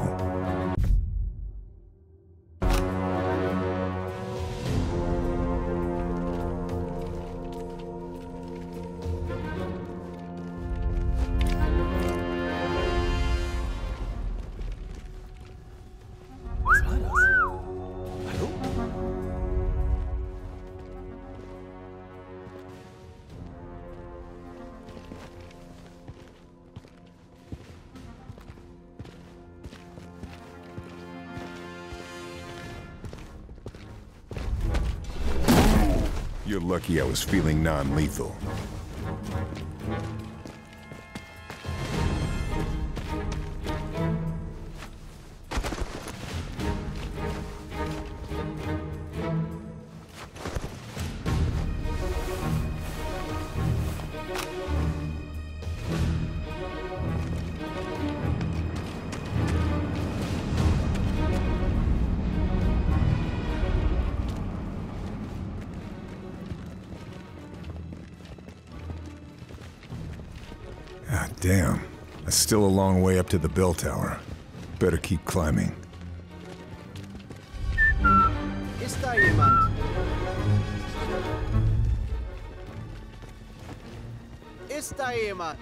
[SPEAKER 3] Was war das? Hallo?
[SPEAKER 1] You're lucky I was feeling non-lethal. Ah, damn. That's still a long way up to the bell tower. Better keep climbing.
[SPEAKER 2] Ist da jemand? Ist da jemand?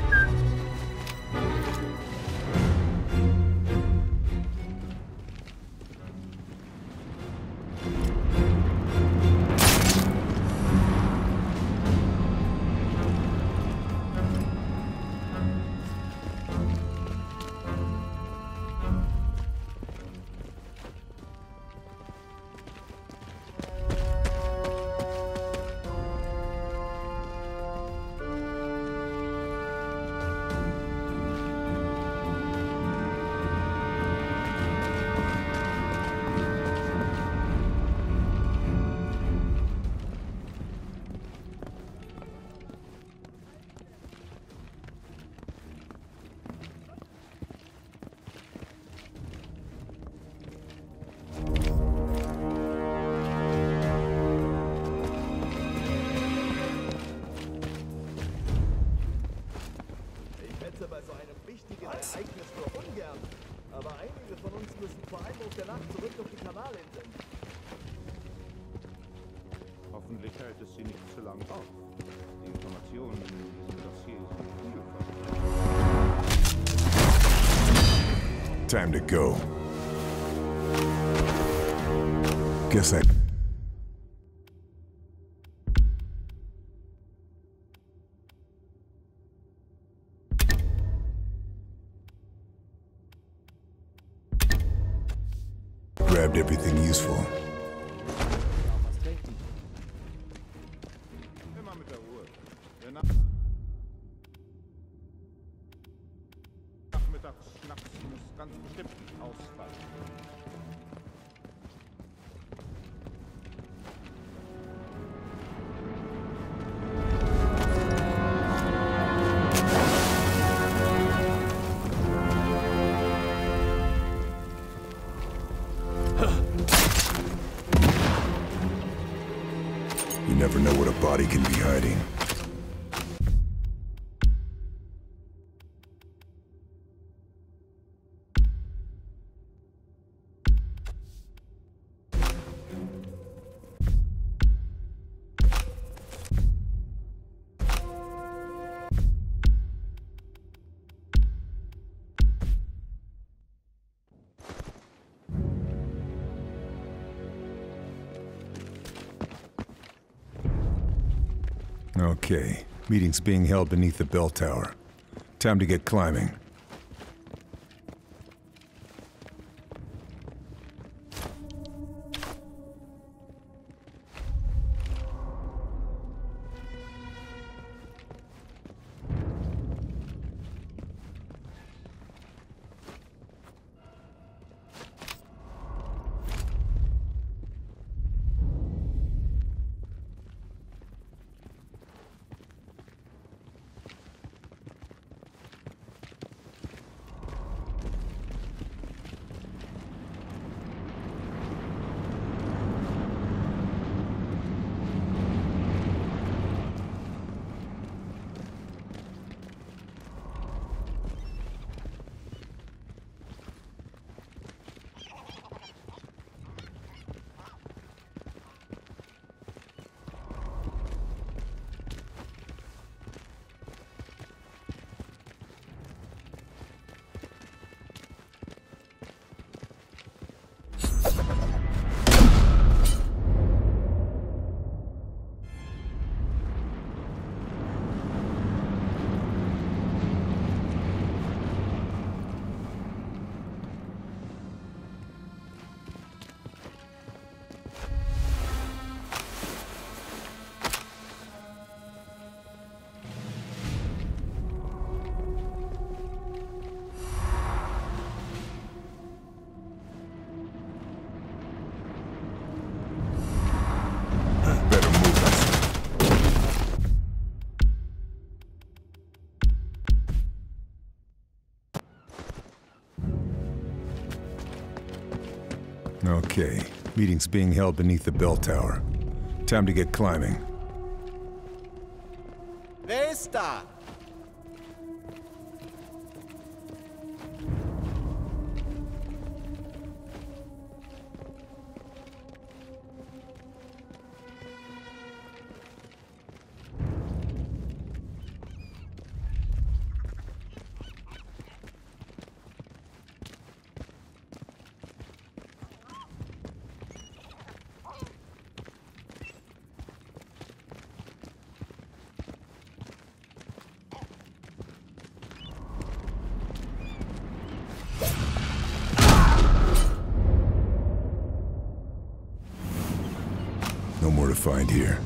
[SPEAKER 3] Bei so einem wichtigen Ereignis nur ungern. Aber einige von uns müssen vor Einbruch der Nacht zurück auf die Kanalinseln.
[SPEAKER 4] Hoffentlich hält es sie nicht zu lang auf. Die Informationen in diesem Dossier sind vielfältig.
[SPEAKER 1] Time to go. Guess I... grabbed everything useful.
[SPEAKER 4] Immer mit der Ruhe. Der Nach Nachmittagsschnaps muss ganz bestimmt nicht ausfallen.
[SPEAKER 1] You never know what a body can be hiding. Okay, meeting's being held beneath the bell tower. Time to get climbing. Okay, meeting's being held beneath the bell tower. Time to get climbing.
[SPEAKER 2] Wer ist da?
[SPEAKER 1] No more to find here.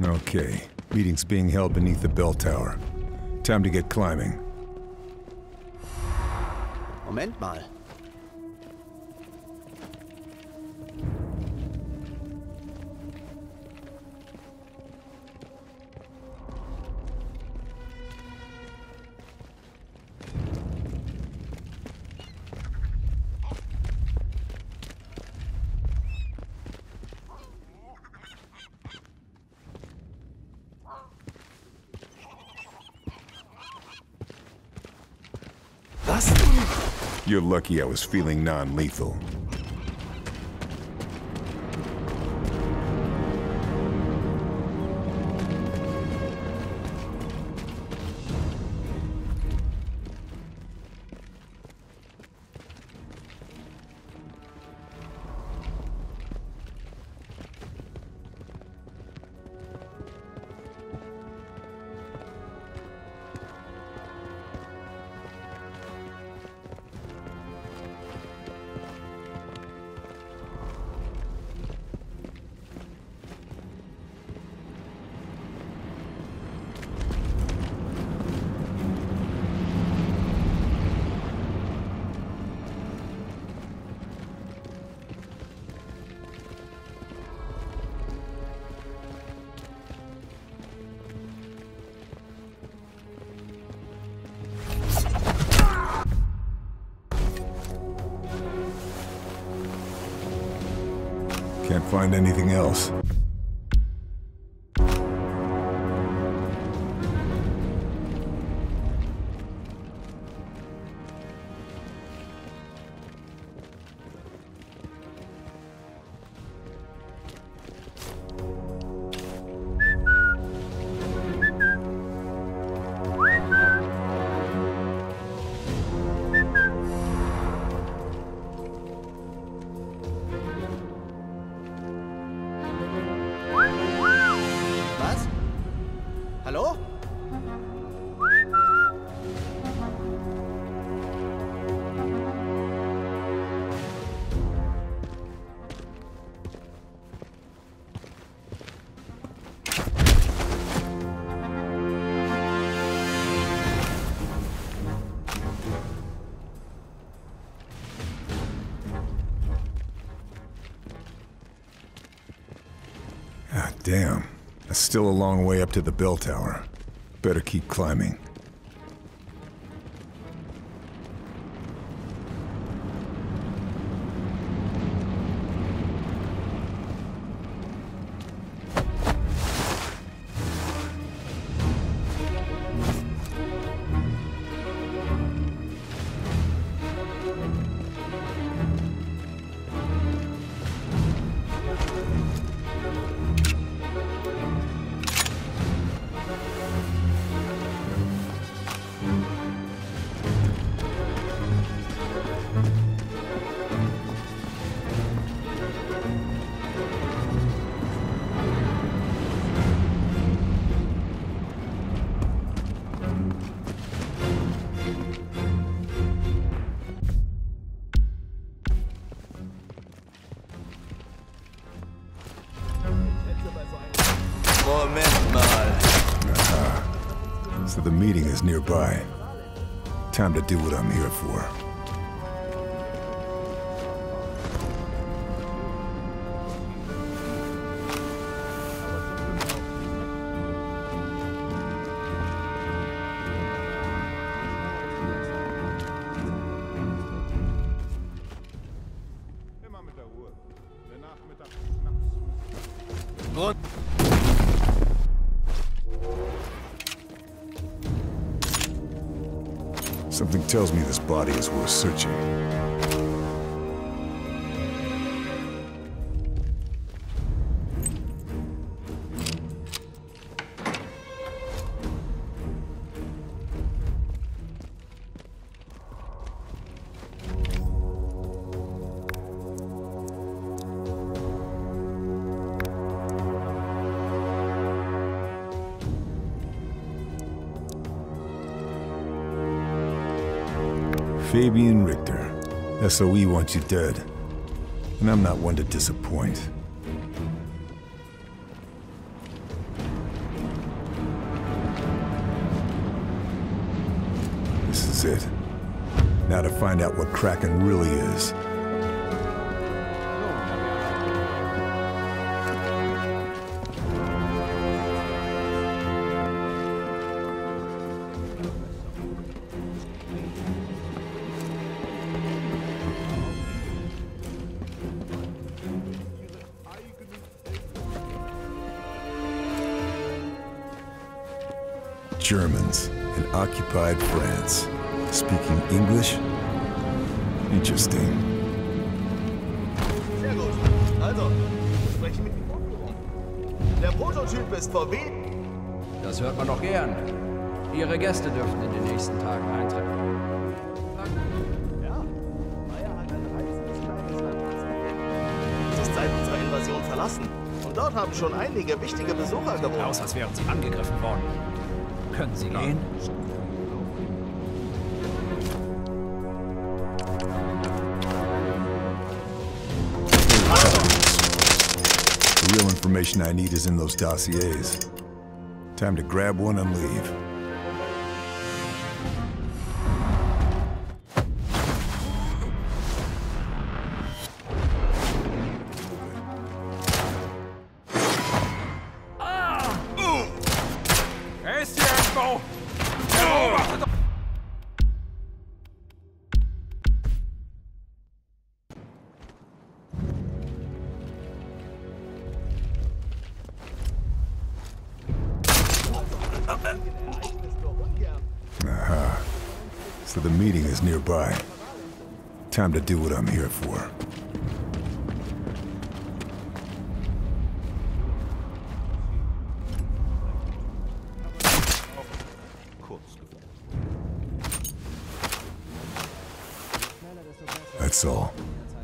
[SPEAKER 1] Okay. Meeting's being held beneath the bell tower. Time to get climbing.
[SPEAKER 2] Moment mal.
[SPEAKER 1] You're lucky I was feeling non-lethal. Can't find anything else.
[SPEAKER 2] Hallo?
[SPEAKER 1] Ah, damn. That's still a long way up to the bell tower. Better keep climbing.
[SPEAKER 3] Moment mal.
[SPEAKER 1] Aha. So the meeting is nearby. Time to do what I'm here for.
[SPEAKER 4] Immer mit der Ruhe. Der Nachmittag Schnaps.
[SPEAKER 2] Grund.
[SPEAKER 1] Something tells me this body is worth searching. Fabian Richter. S O E wants you dead. And I'm not one to disappoint. is it. Now to find out what Kraken really is. Germans in occupied France. Speaking English? Interesting.
[SPEAKER 3] Sehr gut. Also, wir sprechen mit dem Vorführer. Der Prototyp ist vor wem?
[SPEAKER 5] Das hört man doch gern. Ihre Gäste dürften in den nächsten Tagen eintreffen.
[SPEAKER 3] Ja, Meyer hat ein reizendes kleines Land das Zeit unserer Invasion verlassen. Und dort haben schon einige wichtige Besucher gewohnt.
[SPEAKER 5] Aus, als wären sie angegriffen worden. Können Sie gehen?
[SPEAKER 1] The real information I need is in those dossiers. Time to grab one and leave. Aha. So the meeting is nearby. Time to do what I'm here for. That's all.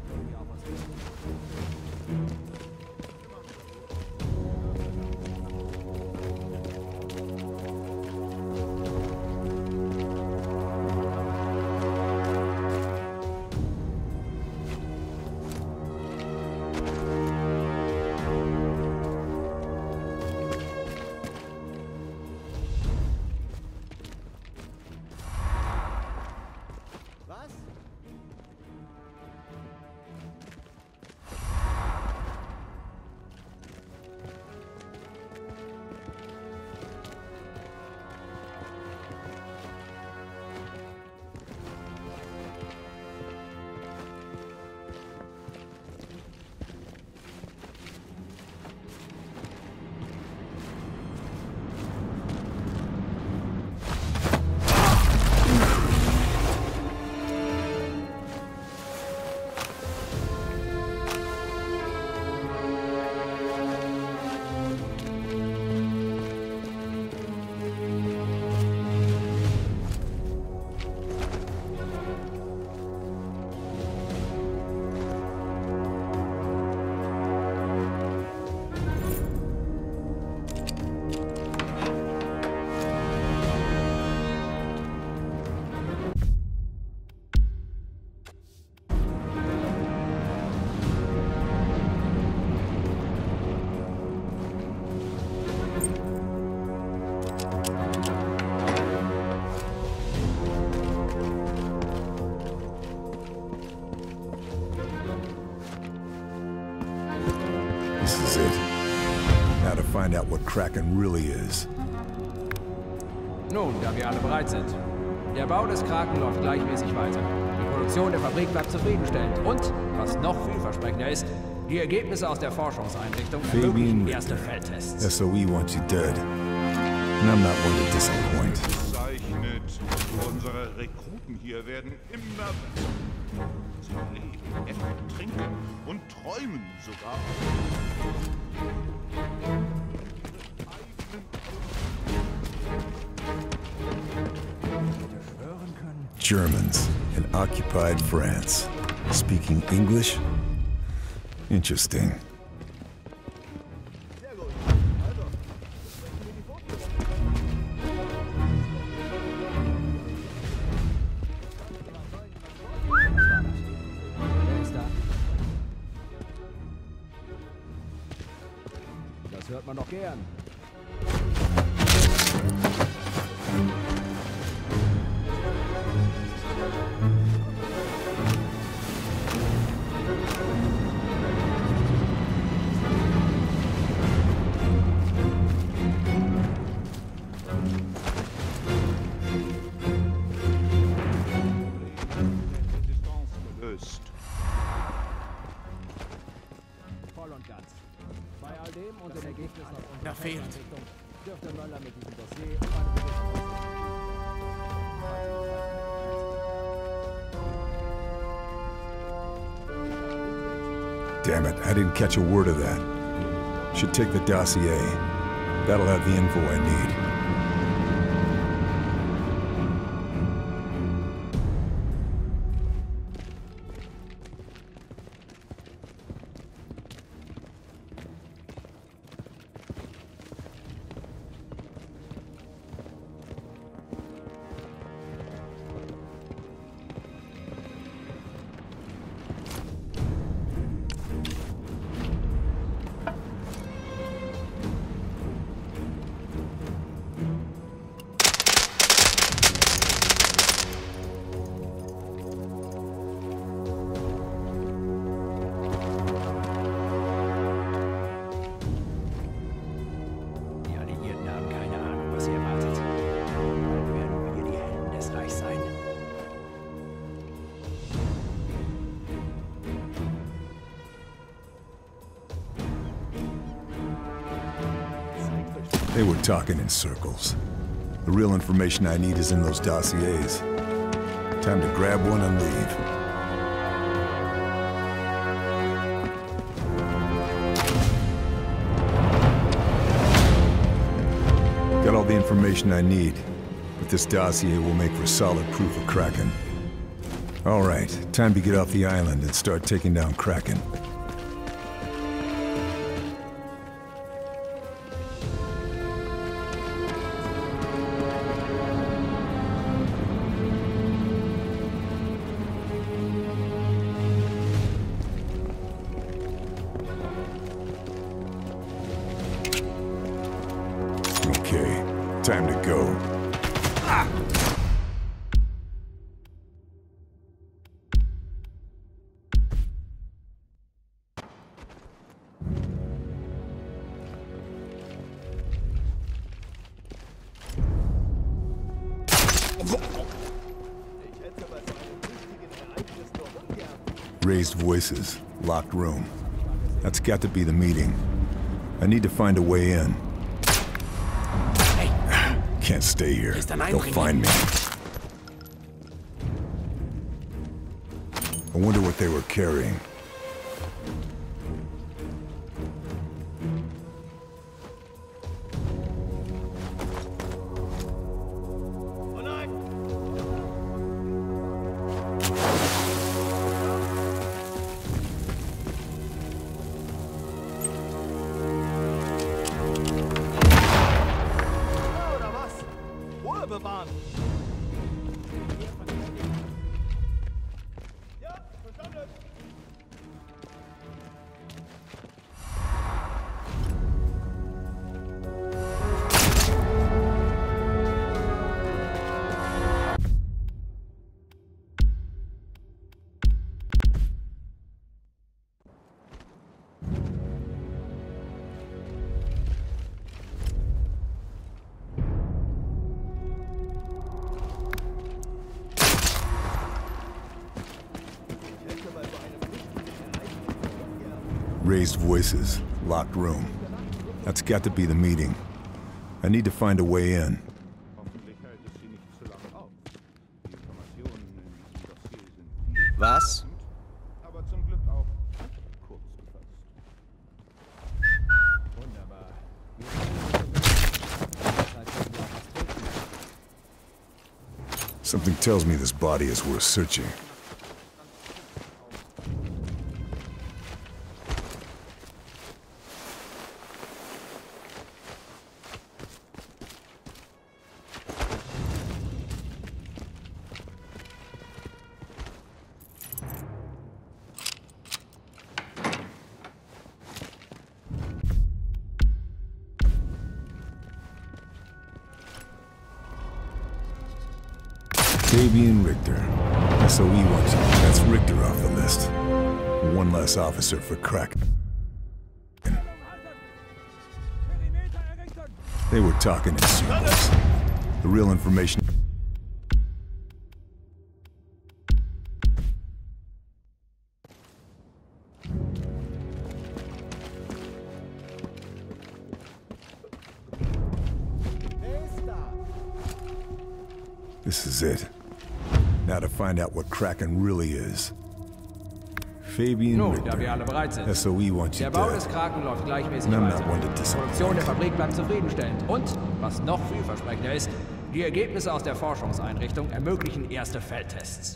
[SPEAKER 1] This is it. Now to find out what Kraken really is.
[SPEAKER 5] Nun, da wir alle bereit sind. Der Bau des Kraken läuft gleichmäßig weiter. Die Produktion der Fabrik bleibt zufriedenstellend. Und, was noch vielversprechender ist, die Ergebnisse aus der Forschungseinrichtung ermöglichen erste Feldtests.
[SPEAKER 1] S O E wants you dead. And I'm not one to disappoint.
[SPEAKER 4] Zeichnet. Unsere Rekruten hier werden immer besser. Sie leben, essen, trinken und träumen sogar.
[SPEAKER 1] Germans in occupied France. Speaking English? Interesting.
[SPEAKER 3] Sehr gut. Also, wir sprechen mit dem Vorführer.
[SPEAKER 5] Wer ist da? Das hört man doch gern.
[SPEAKER 4] gelöst.
[SPEAKER 5] Voll und ganz. Bei all dem und dem Ergebnis nach unserer
[SPEAKER 2] Da fehlt.
[SPEAKER 5] Entwicklung dürfte Möller mit diesem Dossier um eine gewisse
[SPEAKER 1] Damn it, I didn't catch a word of that. Should take the dossier. That'll have the info I need. They were talking in circles. The real information I need is in those dossiers. Time to grab one and leave. Got all the information I need, but this dossier will make for solid proof of Kraken. All right, time to get off the island and start taking down Kraken. Okay, time to go. Ah! Raised voices, locked room. That's got to be the meeting. I need to find a way in. Can't stay here. They'll find me. I wonder what they were carrying.
[SPEAKER 3] bewahren. Ja, verstanden.
[SPEAKER 1] Raised voices, locked room. That's got to be the meeting. I need to find a way in.
[SPEAKER 2] Was?
[SPEAKER 4] Aber zum Glück auch kurz gefasst.
[SPEAKER 5] Wunderbar.
[SPEAKER 1] Something tells me this body is worth searching. Fabian Richter. S O E wants him. That's Richter off the list. One less officer for Kraken. They were talking in circles. The real information This is it. Now to find out what Kraken really is. Fabian
[SPEAKER 5] Nun, da wir alle bereit sind.
[SPEAKER 1] S O E wants you
[SPEAKER 5] Der Bau
[SPEAKER 1] dead.
[SPEAKER 5] des Kraken läuft gleichmäßig
[SPEAKER 1] I'm
[SPEAKER 5] weiter.
[SPEAKER 1] not one to
[SPEAKER 5] Die
[SPEAKER 1] disappoint.
[SPEAKER 5] Produktion der Fabrik bleibt zufriedenstellend. Und, was noch vielversprechender ist, die Ergebnisse aus der Forschungseinrichtung ermöglichen erste Feldtests.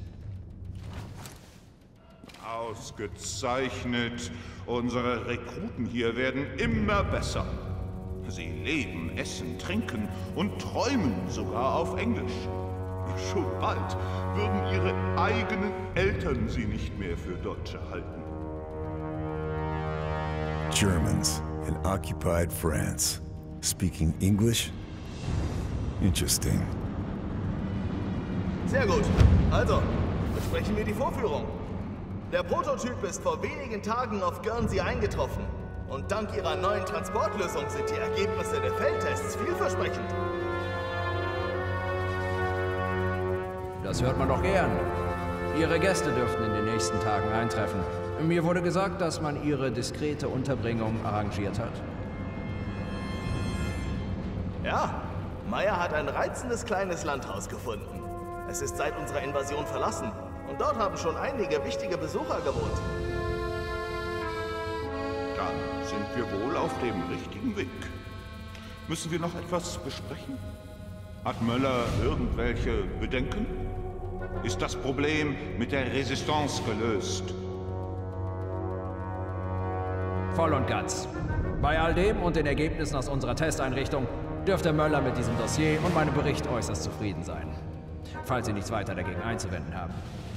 [SPEAKER 4] Ausgezeichnet. Unsere Rekruten hier werden immer besser. Sie leben, essen, trinken und träumen sogar auf Englisch. Schon bald würden ihre eigenen Eltern sie nicht mehr für Deutsche halten.
[SPEAKER 1] Germans in occupied France. Speaking English? Interesting.
[SPEAKER 3] Sehr gut. Also, besprechen wir die Vorführung. Der Prototyp ist vor wenigen Tagen auf Guernsey eingetroffen. Und dank ihrer neuen Transportlösung sind die Ergebnisse der Feldtests vielversprechend.
[SPEAKER 5] Das hört man doch gern. Ihre Gäste dürften in den nächsten Tagen eintreffen. Mir wurde gesagt, dass man ihre diskrete Unterbringung arrangiert hat.
[SPEAKER 3] Ja, Meyer hat ein reizendes kleines Landhaus gefunden. Es ist seit unserer Invasion verlassen. Und dort haben schon einige wichtige Besucher gewohnt.
[SPEAKER 4] Dann sind wir wohl auf dem richtigen Weg. Müssen wir noch etwas besprechen? Hat Möller irgendwelche Bedenken? Ist das Problem mit der Resistance gelöst?
[SPEAKER 5] Voll und ganz. Bei all dem und den Ergebnissen aus unserer Testeinrichtung dürfte Möller mit diesem Dossier und meinem Bericht äußerst zufrieden sein. Falls Sie nichts weiter dagegen einzuwenden haben.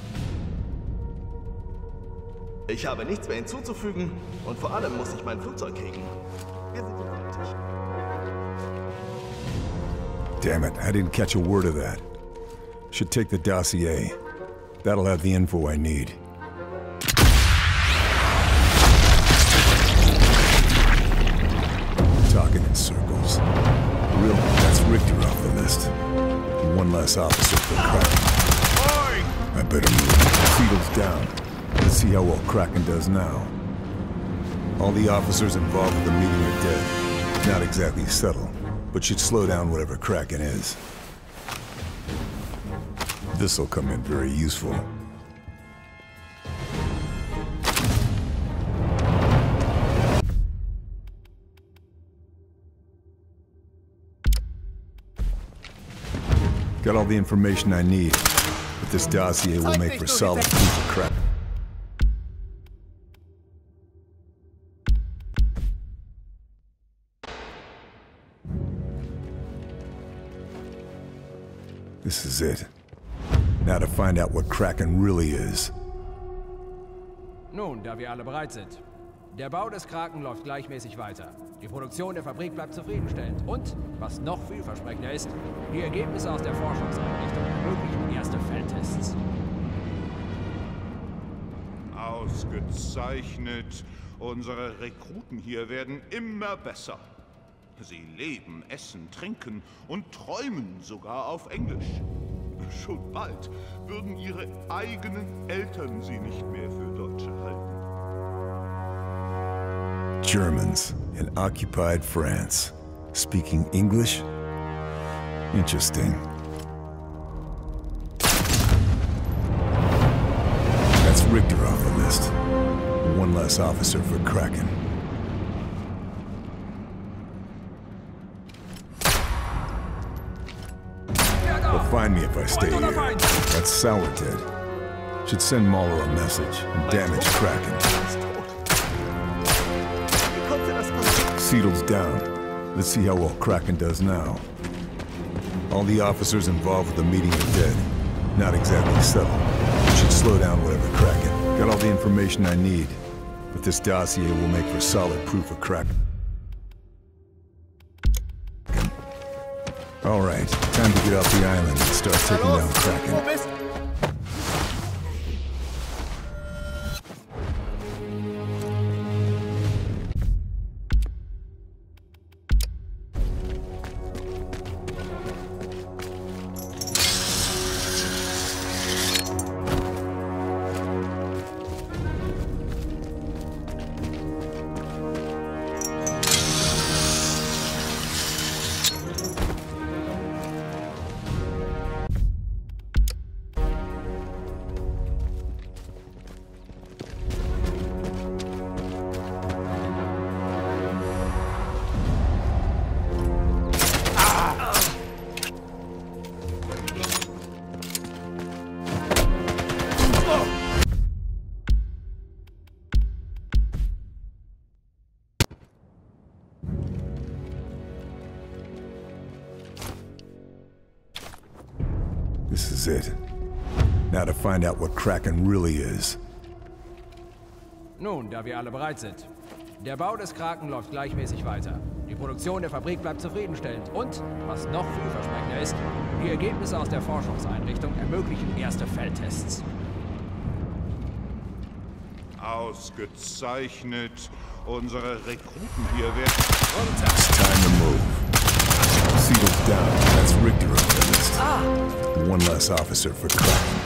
[SPEAKER 3] Ich habe nichts mehr hinzuzufügen und vor allem muss ich mein Flugzeug kriegen. Wir sind fertig.
[SPEAKER 1] Damn it, I didn't catch a word of that. Should take the dossier. That'll have the info I need. Talking in circles. Real, that's Richter off the list. One less officer for Kraken. I better move. Siegel's down. Let's see how well Kraken does now. All the officers involved with the meeting are dead. Not exactly subtle, but should slow down whatever Kraken is. This'll come in very useful. Got all the information I need, but this dossier will make for solid proof of Kraken. This is it. Now to find out what Kraken really is.
[SPEAKER 5] Nun, da wir alle bereit sind. Der Bau des Kraken läuft gleichmäßig weiter. Die Produktion der Fabrik bleibt zufriedenstellend. Und, was noch vielversprechender ist, die Ergebnisse aus der Forschungseinrichtung ermöglichen erste Feldtests.
[SPEAKER 4] Ausgezeichnet. Unsere Rekruten hier werden immer besser. Sie leben, essen, trinken und träumen sogar auf Englisch. Schon bald würden ihre eigenen Eltern sie nicht mehr für Deutsche halten.
[SPEAKER 1] Germans in occupied France. Speaking English? Interesting. That's Richter off the list. One less officer for Kraken. They'll find me if I stay here. That's Sourdead. Should send Mahler a message and damage Kraken. Siegel's down. Let's see how well Kraken does now. All the officers involved with the meeting are dead. Not exactly subtle. We should slow down whatever Kraken. Got all the information I need, but this dossier will make for solid proof of Kraken. All right, time to get off the island and start taking down Kraken. This is it. Now to find out what Kraken really is.
[SPEAKER 5] Nun, da wir alle bereit sind. Der Bau des Kraken läuft gleichmäßig weiter. Die Produktion der Fabrik bleibt zufriedenstellend. Und, was noch vielversprechender ist, die Ergebnisse aus der Forschungseinrichtung ermöglichen erste Feldtests.
[SPEAKER 4] Ausgezeichnet. Unsere Rekruten hier werden...
[SPEAKER 5] Runter!
[SPEAKER 1] It's time to move. Seagull's down. That's Richter on the list.
[SPEAKER 5] Ah!
[SPEAKER 1] One less officer for Kraken.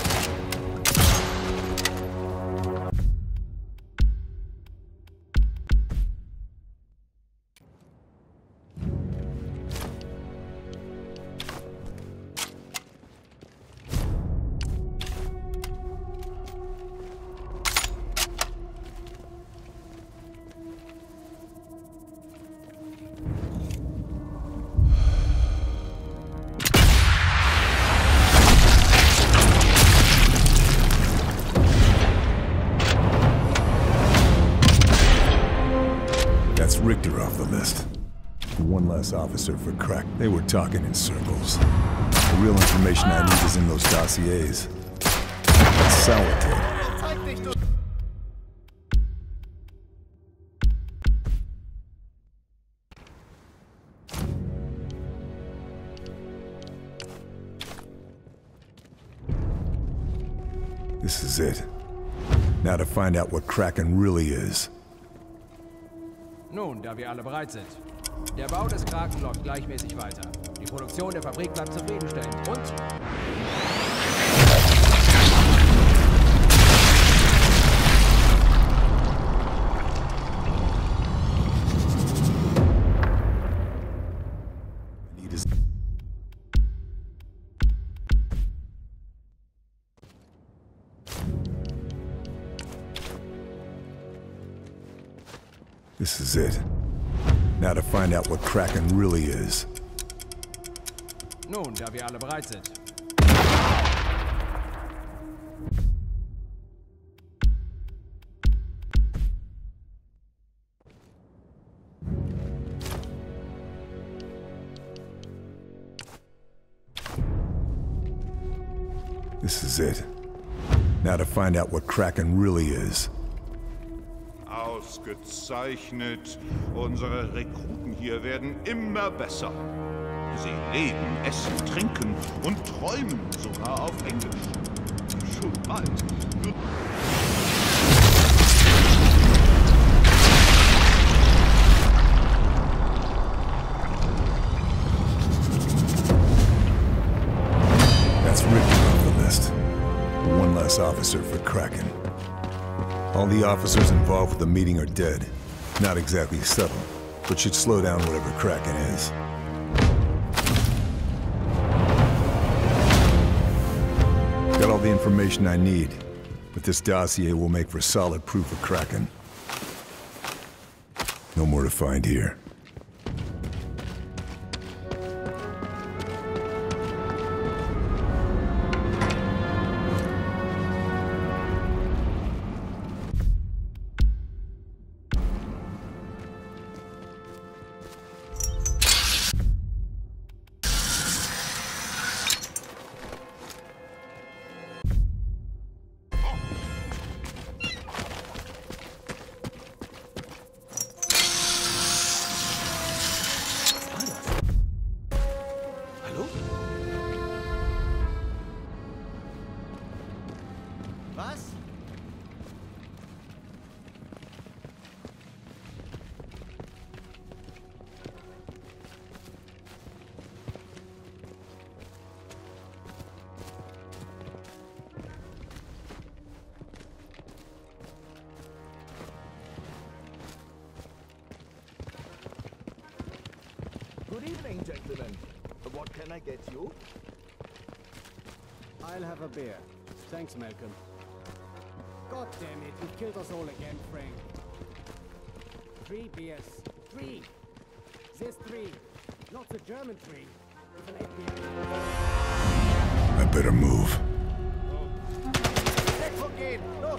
[SPEAKER 1] That's Richter off the list. One less officer for Kraken. They were talking in circles. The real information I need is in those dossiers. That's Sourtail.
[SPEAKER 2] Zeig dich, du...
[SPEAKER 1] This is it. Now to find out what Kraken really is.
[SPEAKER 5] Nun, da wir alle bereit sind. Der Bau des Kraken läuft gleichmäßig weiter. Die Produktion der Fabrik bleibt zufriedenstellend. Und...
[SPEAKER 1] This is it. Now to find out what Kraken really is.
[SPEAKER 5] Nun, da wir alle bereit sind.
[SPEAKER 1] This is it. Now to find out what Kraken really is.
[SPEAKER 4] Ausgezeichnet. Unsere Rekruten hier werden immer besser. Sie leben, essen, trinken und träumen sogar auf Englisch. Schon bald wird...
[SPEAKER 1] That's Richter off the list. One less officer for Kraken. All the officers involved with the meeting are dead. Not exactly subtle, but should slow down whatever Kraken is. Got all the information I need, but this dossier will make for solid proof of Kraken. No more to find here.
[SPEAKER 2] Was?
[SPEAKER 3] Good evening, gentlemen. What can I get you?
[SPEAKER 2] I'll have a beer. Thanks, Malcolm. God damn it, you killed us all again, Frank. Three beers. Three! There's three. Not the German three. With an eight beer.
[SPEAKER 1] I better move.
[SPEAKER 2] Wegvorgehen! Los!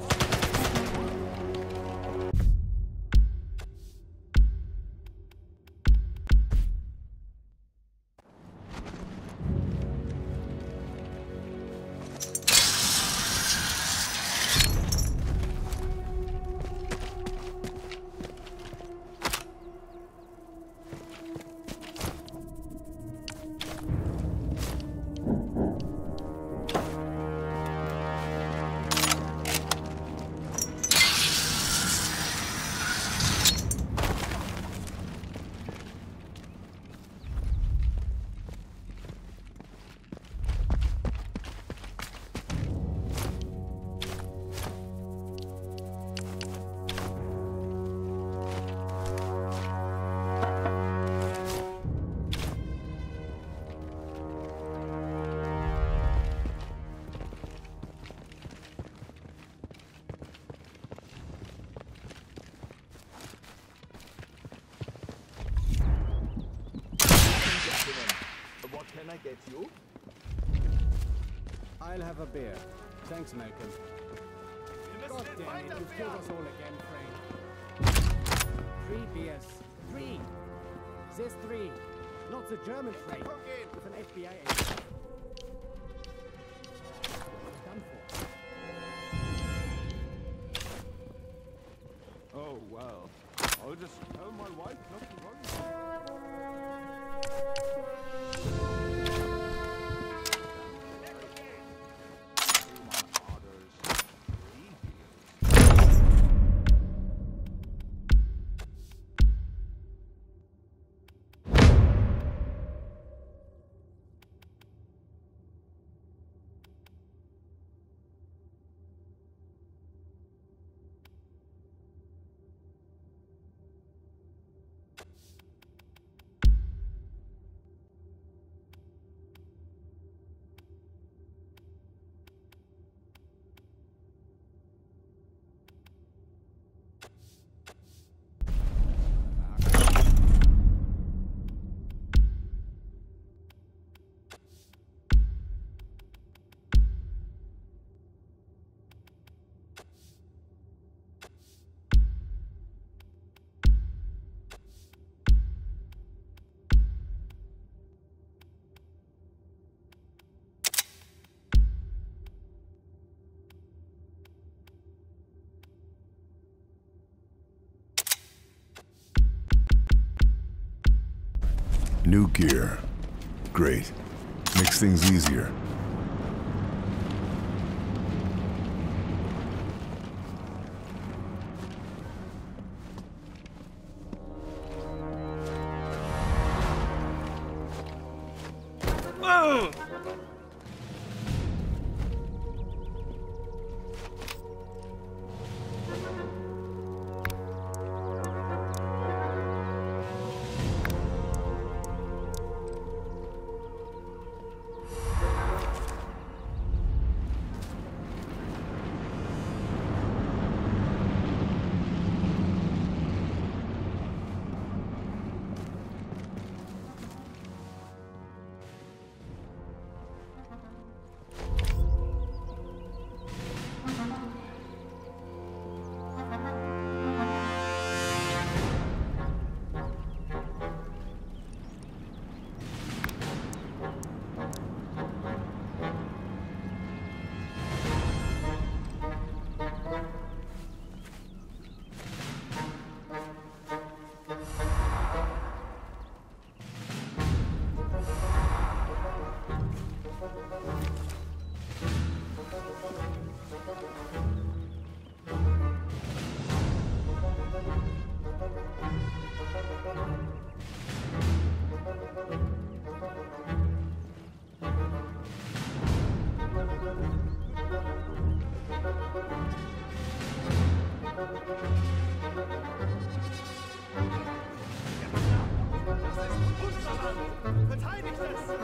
[SPEAKER 3] can I get you?
[SPEAKER 2] I'll have a beer. Thanks, Malcolm. God damn it, you've killed us all again, Frank. Three beers. Three! This three. Not the German Frank. With an F B I agent. Done for.
[SPEAKER 6] Oh, well. I'll just tell my wife not to worry.
[SPEAKER 1] New gear. Great. Makes things easier.
[SPEAKER 3] Oh! Verteidigt es!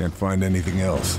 [SPEAKER 1] Can't find anything else.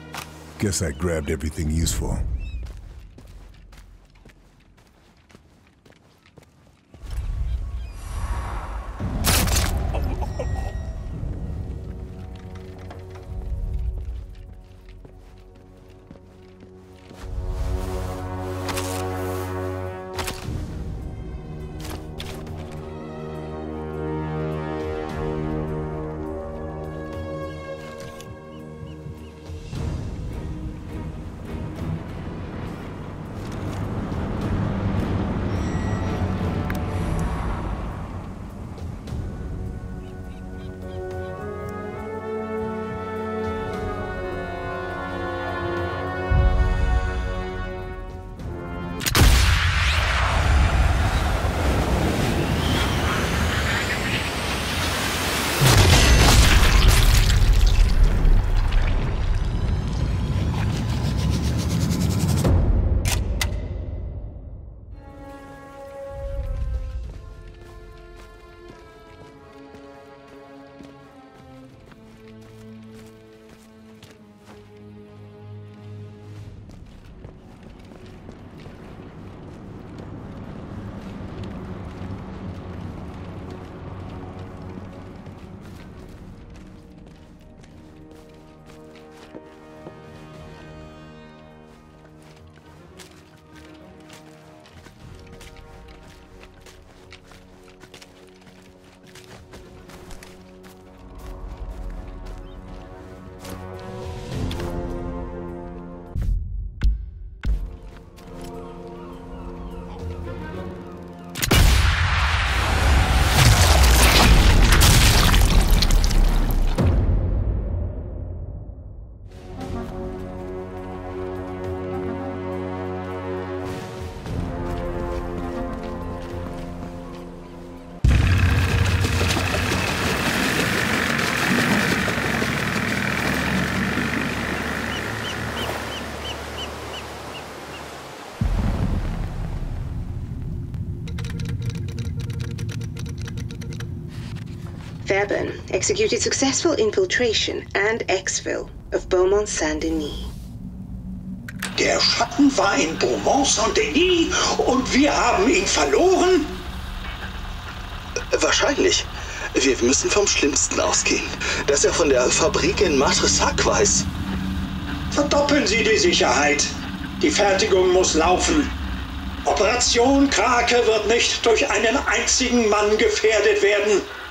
[SPEAKER 1] Guess I grabbed everything useful.
[SPEAKER 7] seven executed successful infiltration and exfil of Beaumont Saint-Denis.
[SPEAKER 8] Der Schatten war in Beaumont Saint-Denis und wir haben ihn verloren?
[SPEAKER 3] Wahrscheinlich. Wir müssen vom Schlimmsten ausgehen. Dass er von der Fabrik in Matressac weiß.
[SPEAKER 8] Verdoppeln Sie die Sicherheit. Die Fertigung muss laufen. Operation Krake wird nicht durch einen einzigen Mann gefährdet werden.